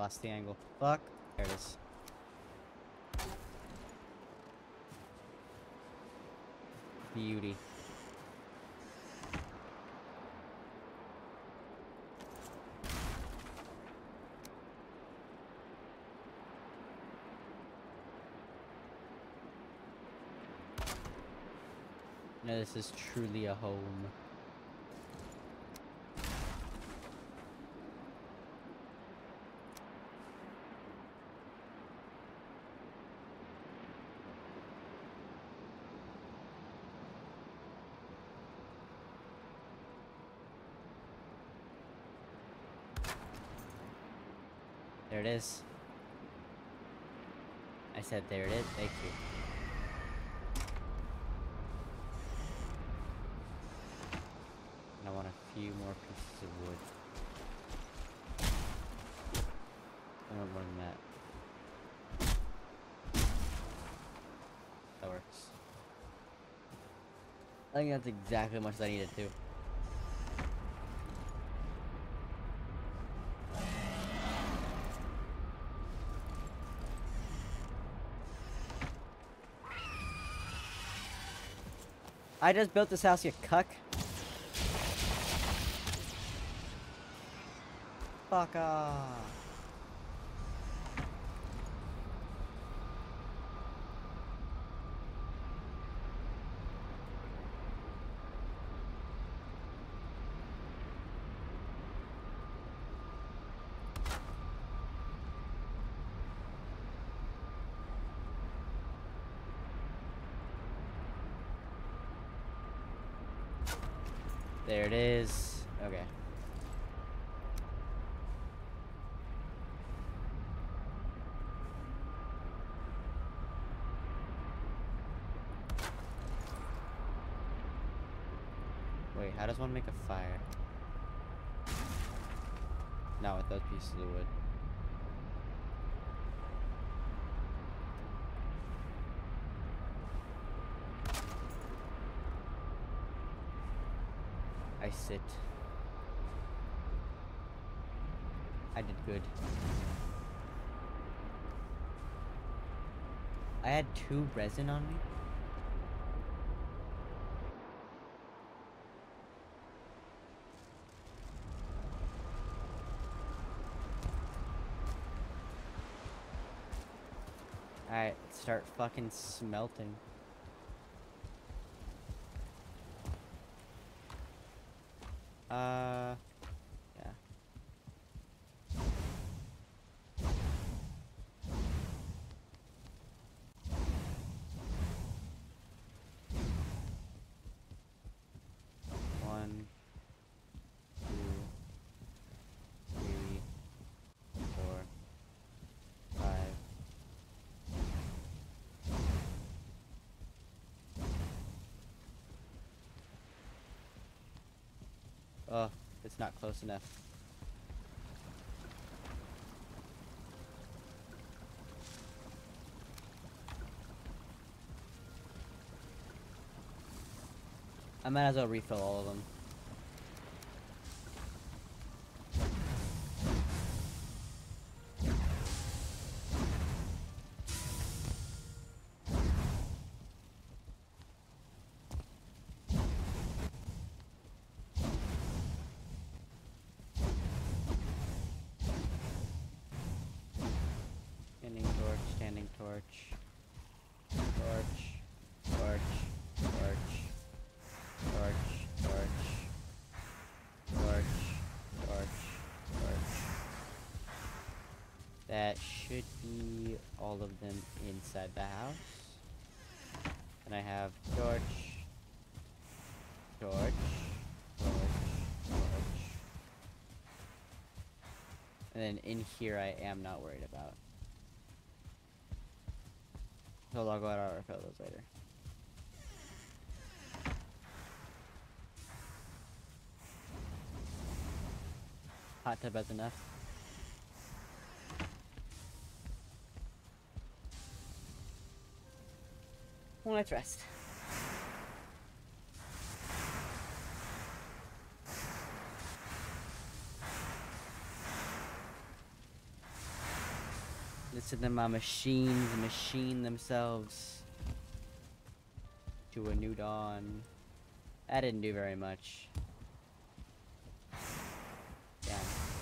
Speaker 1: Lost the angle. Fuck. There it is. Beauty. No, this is truly a home. There it is. I said there it is. Thank you. And I want a few more pieces of wood. I want more than that. That works. I think that's exactly how much as I needed to. I just built this house, you cuck. Fuck off. There it is. Okay. Wait, how does one make a fire? Not with those pieces of wood. I sit. I did good. I had 2 resin on me. Alright, start fucking smelting. Yeah. One, 2, 3, 4, 5. Oh, it's not close enough. I might as well refill all of them. Standing torch. Torch. Torch. Torch. Torch. Torch. Torch. Torch. Torch. That should be all of them inside the house. And I have torch. Torch. Torch. Torch. And then in here I am not worried about. So I'll go out and refill those later. Hot tub has enough. Well, let's rest. Listen to my machines machine themselves to a new dawn. That didn't do very much. Damn.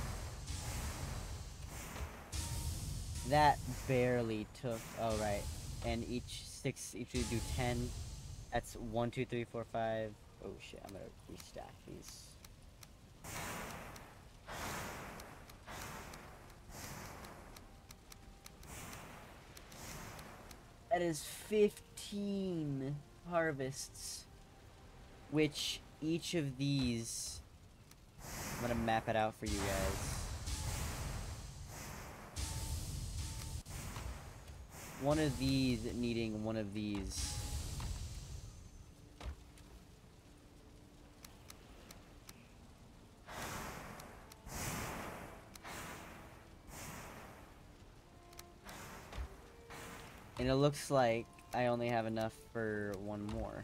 Speaker 1: That barely took. Oh right, and each we do 10. That's 1, 2, 3, 4, 5. Oh shit! I'm gonna restack these. That is 15 harvests. Which each of these, I'm gonna map it out for you guys. One of these needing one of these. And it looks like I only have enough for one more.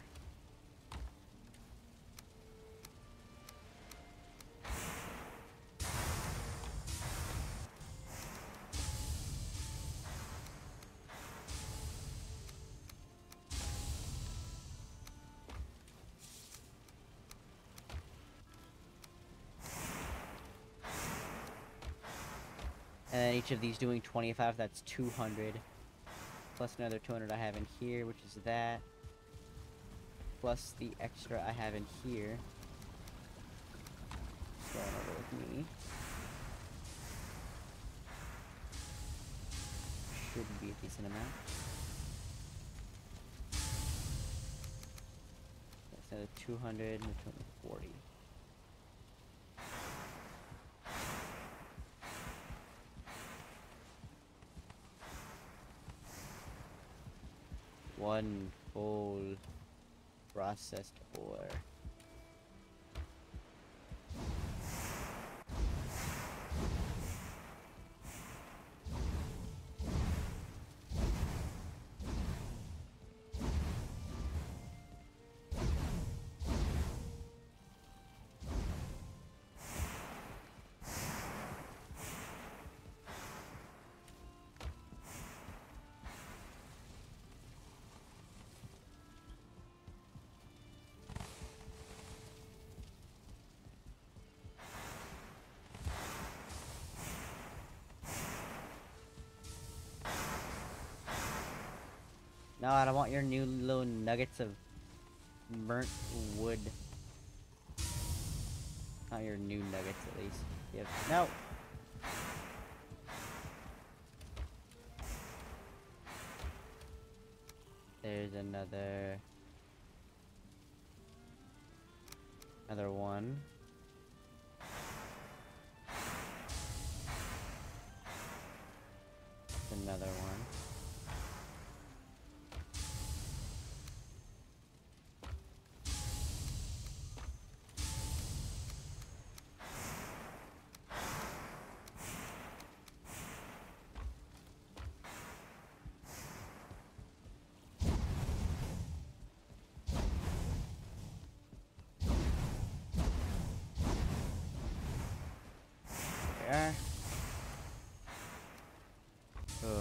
Speaker 1: And then each of these doing 25, that's 200. Plus another 200 I have in here, which is that. Plus the extra I have in here. Going over with me. Should be a decent amount. That's another 200 and 240. One full processed ore. No, I don't want your new little nuggets of burnt wood. Not your new nuggets, at least. Yep. No! There's another one. Another one. There. Ugh.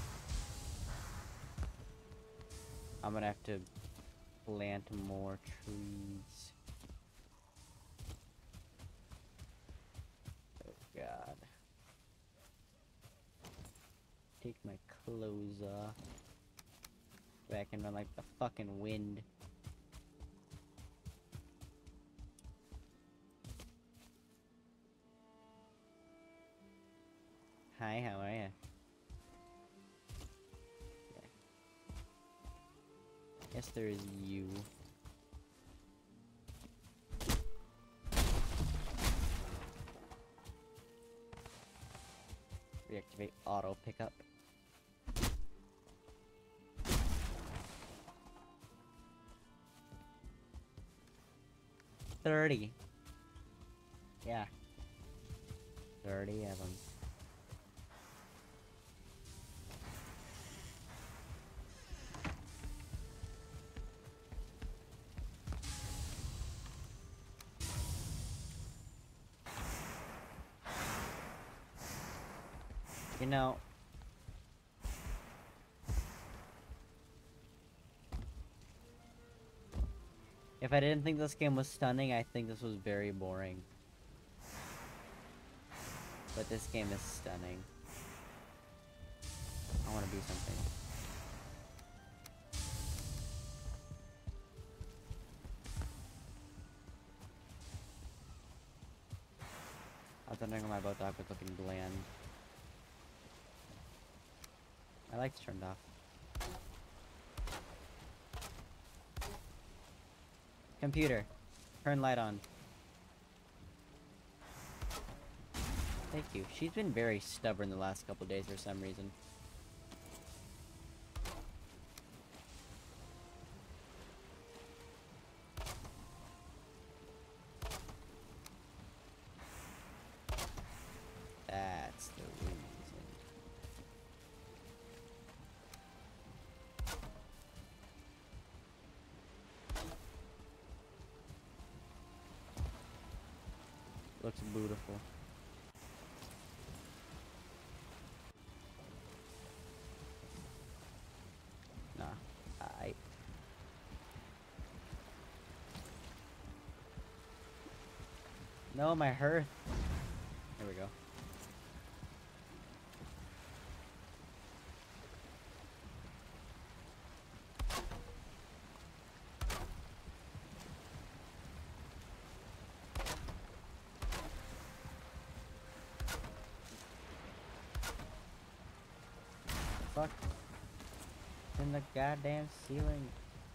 Speaker 1: I'm gonna have to plant more trees. Oh god. Take my clothes off. Back and run like the fucking wind. Hi, how are ya? Yeah. Guess there is you. Reactivate auto pickup. $30. Yeah. 30 of them. You know, If I didn't think this game was stunning, I think this was very boring. But this game is stunning. I want to do something. I was wondering why my boat dock was looking bland. My lights turned off. Computer, turn light on. Thank you. She's been very stubborn the last couple days for some reason. That's the reason. Looks beautiful. Nah. No, my hearth. There we go. Fuck. In the goddamn ceiling.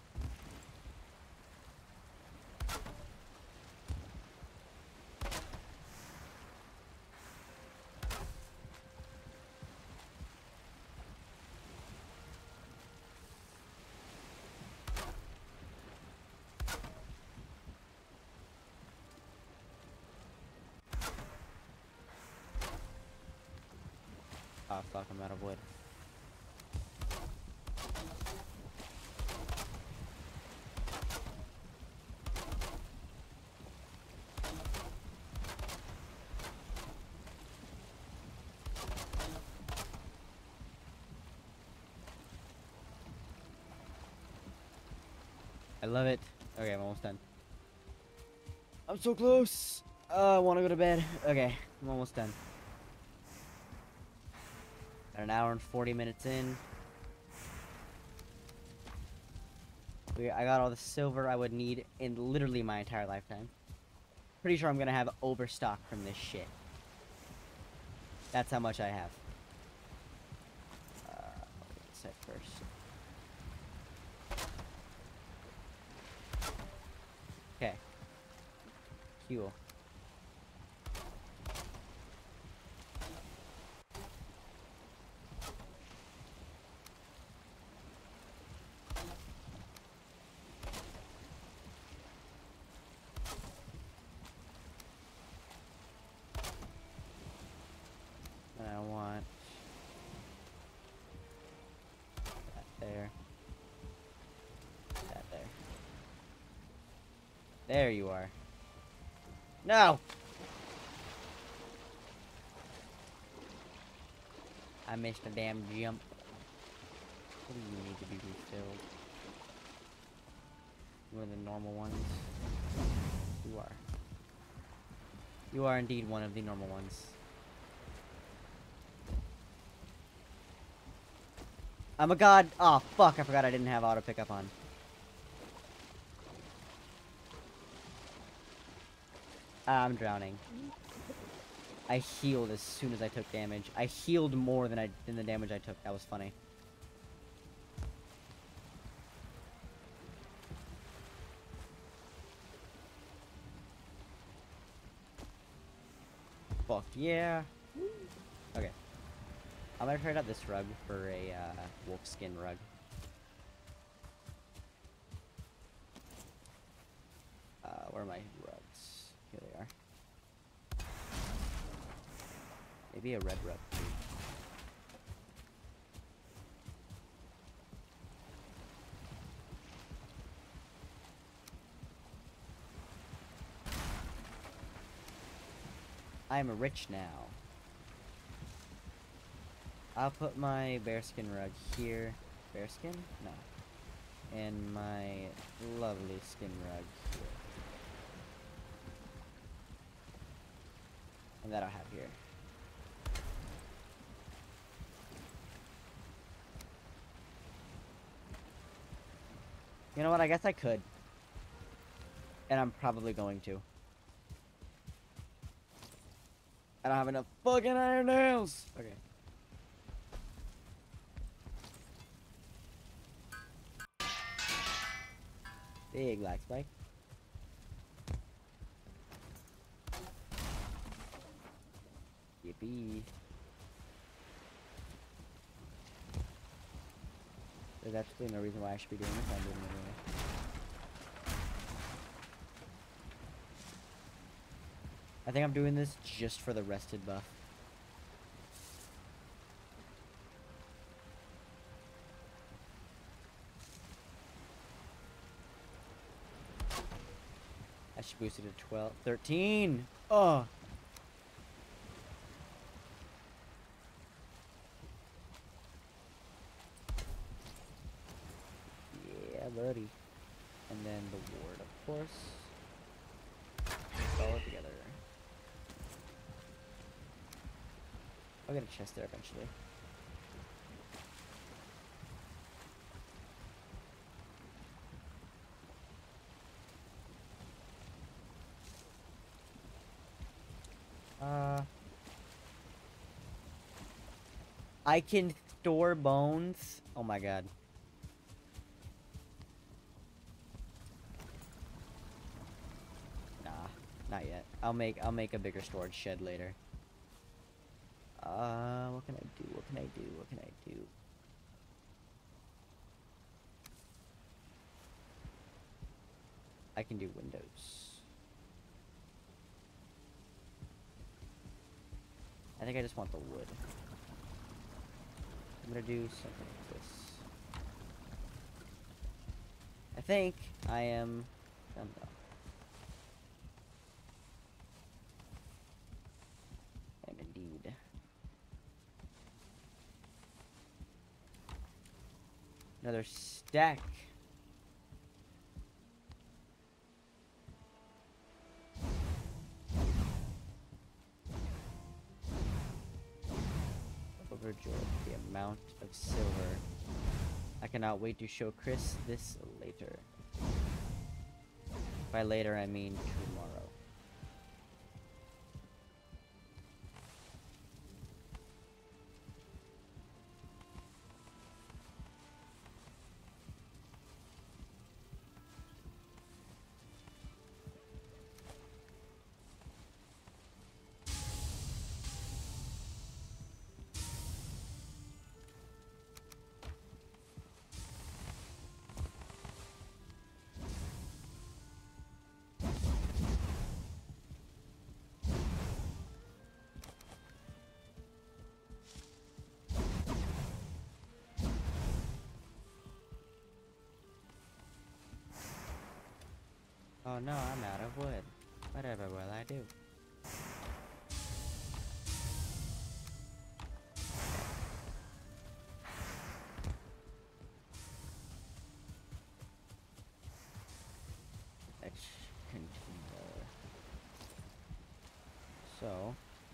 Speaker 1: Oh fuck, I'm out of wood. I love it. Okay, I'm almost done. I'm so close. I want to go to bed. Okay, I'm almost done. Got an hour and 40 minutes in. I got all the silver I would need in literally my entire lifetime. Pretty sure I'm gonna have overstock from this shit. That's how much I have. Set first. Okay. Fuel. And I want that there. That there. There you are. No! I missed a damn jump. What do you need to be refilled? One of the normal ones. You are. You are indeed one of the normal ones. I'm a god. Oh, fuck. I forgot I didn't have auto pickup on. I'm drowning. I healed as soon as I took damage. I healed more than the damage I took. That was funny. Fuck yeah. Okay. I'm gonna trade out this rug for a wolf skin rug. Where are my rugs? Here they are. Maybe a red rug too. I'm rich now. I'll put my bearskin rug here. Bearskin? No. and my lovely skin rug here. And that I'll have here. You know what? I guess I could. And I'm probably going to. I don't have enough fucking iron nails! Okay. Big lag spike. Yippee. There's absolutely no reason why I should be doing this. I'm doing it anyway. I think I'm doing this just for the rested buff. I should boost it to 12, 13! Oh! Yeah, buddy. And then the ward, of course. All it together. I'll get a chest there eventually. I can store bones. Oh my god. Nah, not yet. I'll make a bigger storage shed later. What can I do? What can I do? What can I do? I can do windows. I think I just want the wood. I'm gonna do something like this. I think I am done though. I am indeed. Another stack. Overjoyed with the amount of silver. I cannot wait to show Chris this later. By later, I mean tomorrow. Oh no, I'm out of wood. Whatever will I do? Let's continue. So...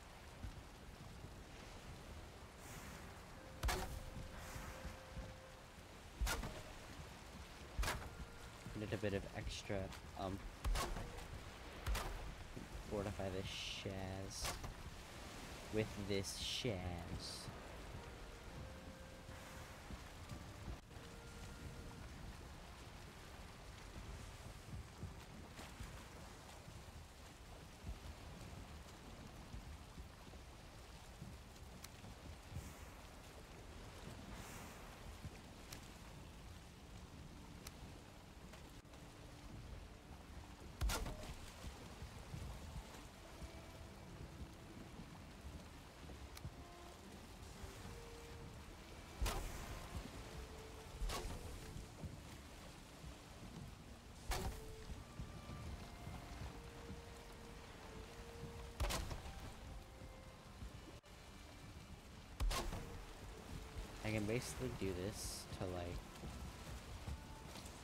Speaker 1: need a bit of extra, fortify this shaz with this shaz. I can basically do this to like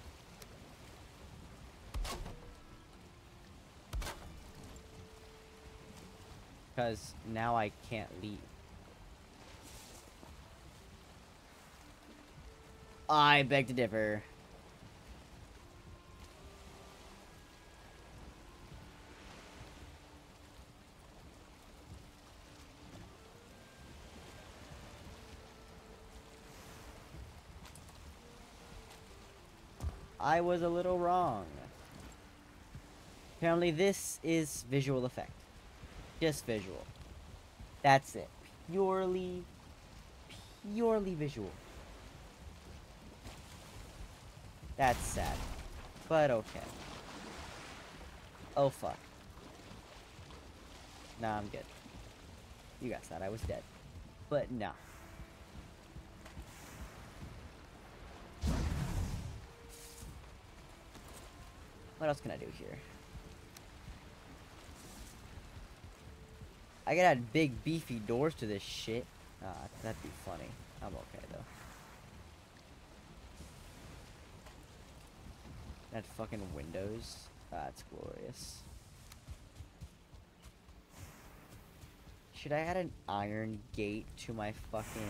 Speaker 1: Because now I can't leave. I beg to differ. I was a little wrong. Apparently this is visual effect. Just visual. That's it. Purely visual. That's sad. But okay. Oh fuck. Nah, I'm good. You guys thought I was dead. But no. What else can I do here? I gotta add big beefy doors to this shit. That'd be funny. I'm okay though. That fucking windows. That's glorious. Should I add an iron gate to my fucking...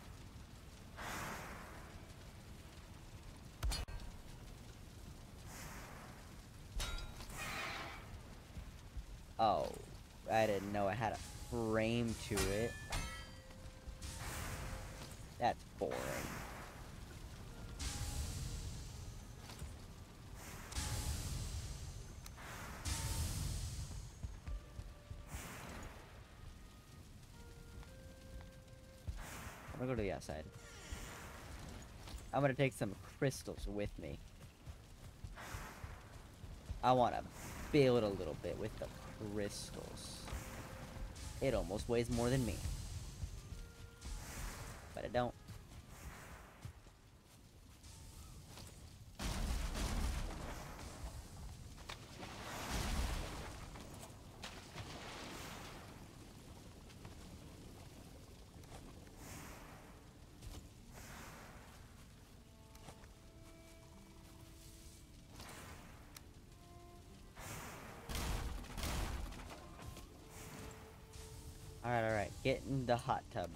Speaker 1: Oh, I didn't know I had a frame to it. That's boring. I'm gonna go to the outside. I'm gonna take some crystals with me. I wanna build a little bit with the crystals. It almost weighs more than me. But it don't. Alright. Get in the hot tub.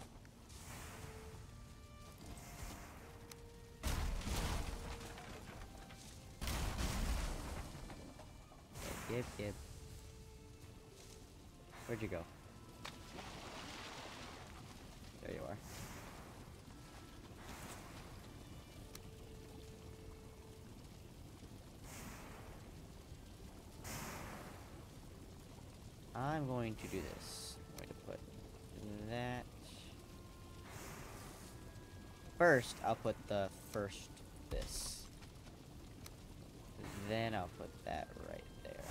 Speaker 1: Give. Where'd you go? There you are. I'm going to do this. I'm going to put that... First, I'll put the first this. Then I'll put that right there.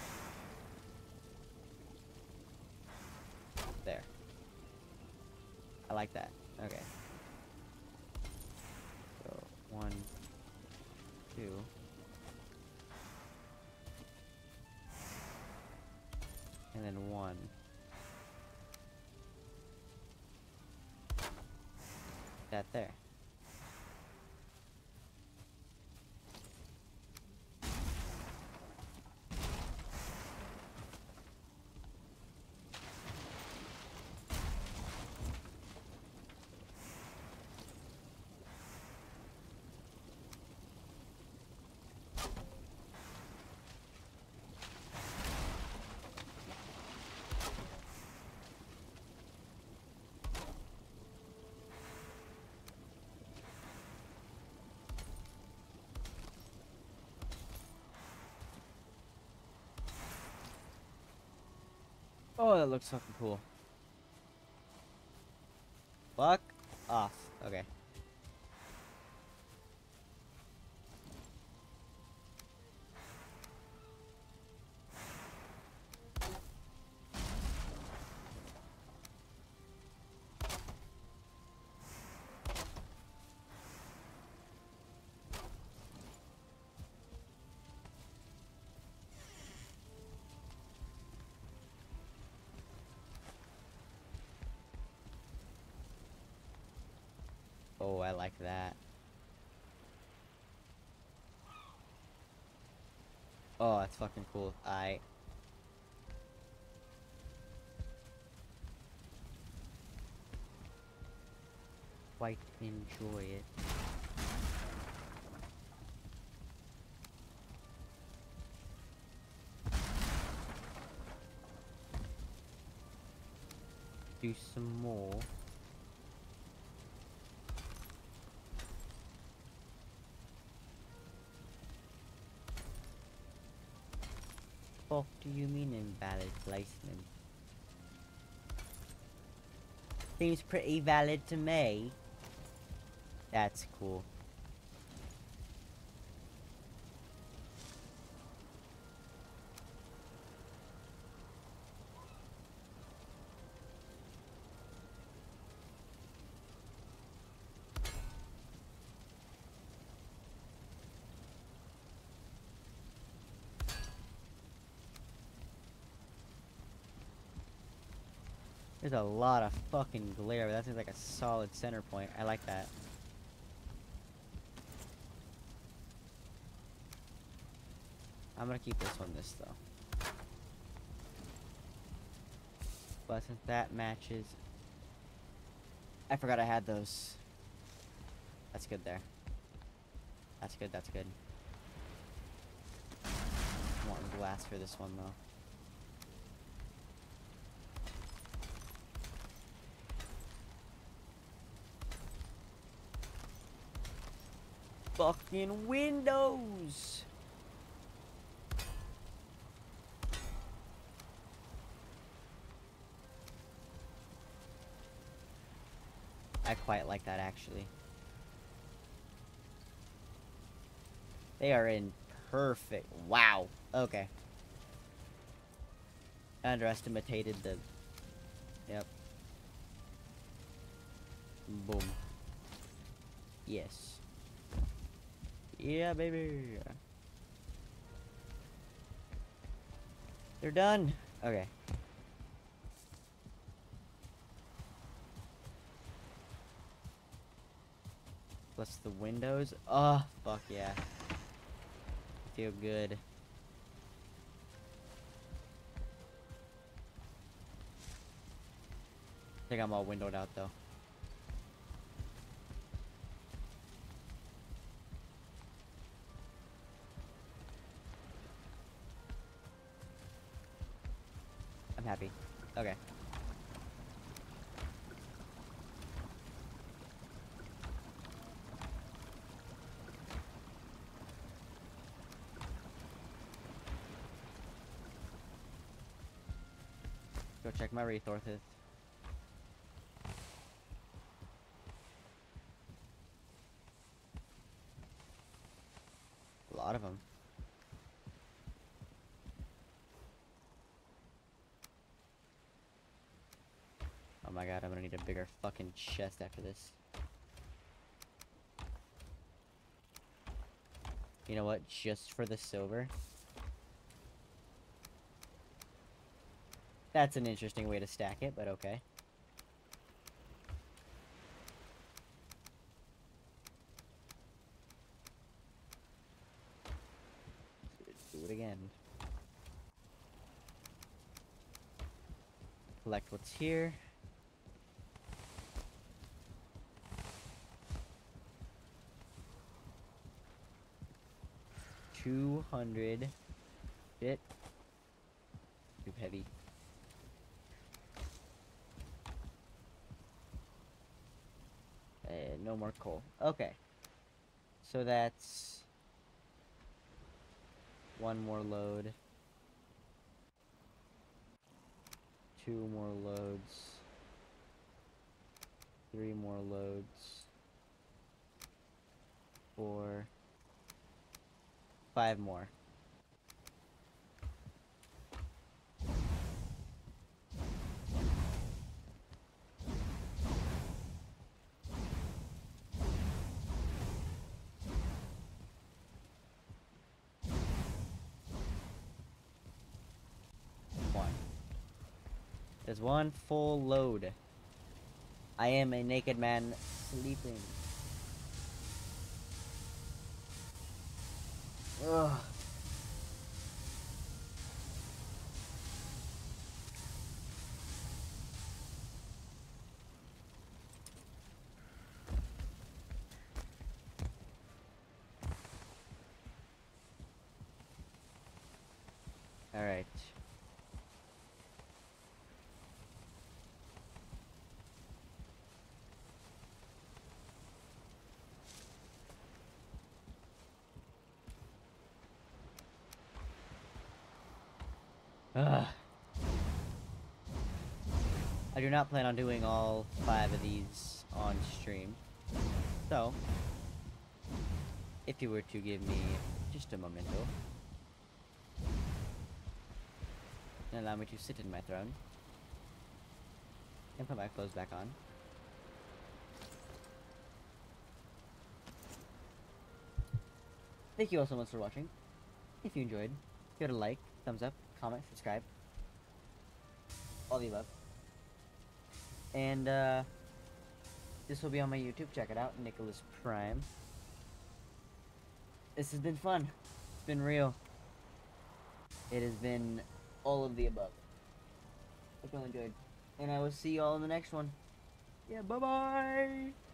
Speaker 1: There. I like that. Okay. So, 1, 2... And then 1. That there. Oh, that looks fucking cool. Fuck off. Okay. Oh, I like that. Oh, that's fucking cool. quite enjoy it. Do some more. Fuck do you mean invalid placement? Seems pretty valid to me. That's cool. There's a lot of fucking glare, but that seems like a solid center point. I like that. I'm gonna keep this one this though. But since that matches... I forgot I had those. That's good there. That's good, that's good. I want glass for this one though. Fucking windows! I quite like that actually. They are in perfect. Wow. Okay. I underestimated the... Yep. Boom. Yes. Yeah, baby. They're done. Okay. Plus the windows. Oh, fuck yeah. Feel good. I think I'm all windowed out though. I'm happy. Okay. Go check my resources. A lot of them. Oh my god, I'm gonna need a bigger fucking chest after this. You know what? Just for the silver. That's an interesting way to stack it, but okay. Do it again. Collect what's here. $200. Shit. Too heavy. No more coal. Okay. So that's... one more load. 2 more loads. 3 more loads. 4. 5 more. There's one full load. I am a naked man sleeping. Ugh. Ugh. I do not plan on doing all 5 of these on stream. So, if you were to give me just a momento and allow me to sit in my throne and put my clothes back on. Thank you all so much for watching. If you enjoyed, give it a like, thumbs up, comment, subscribe. All the above. And, this will be on my YouTube. Check it out, Nicholas Prime. This has been fun. It's been real. It has been all of the above. Hope you all enjoyed. And I will see you all in the next one. Yeah, bye-bye!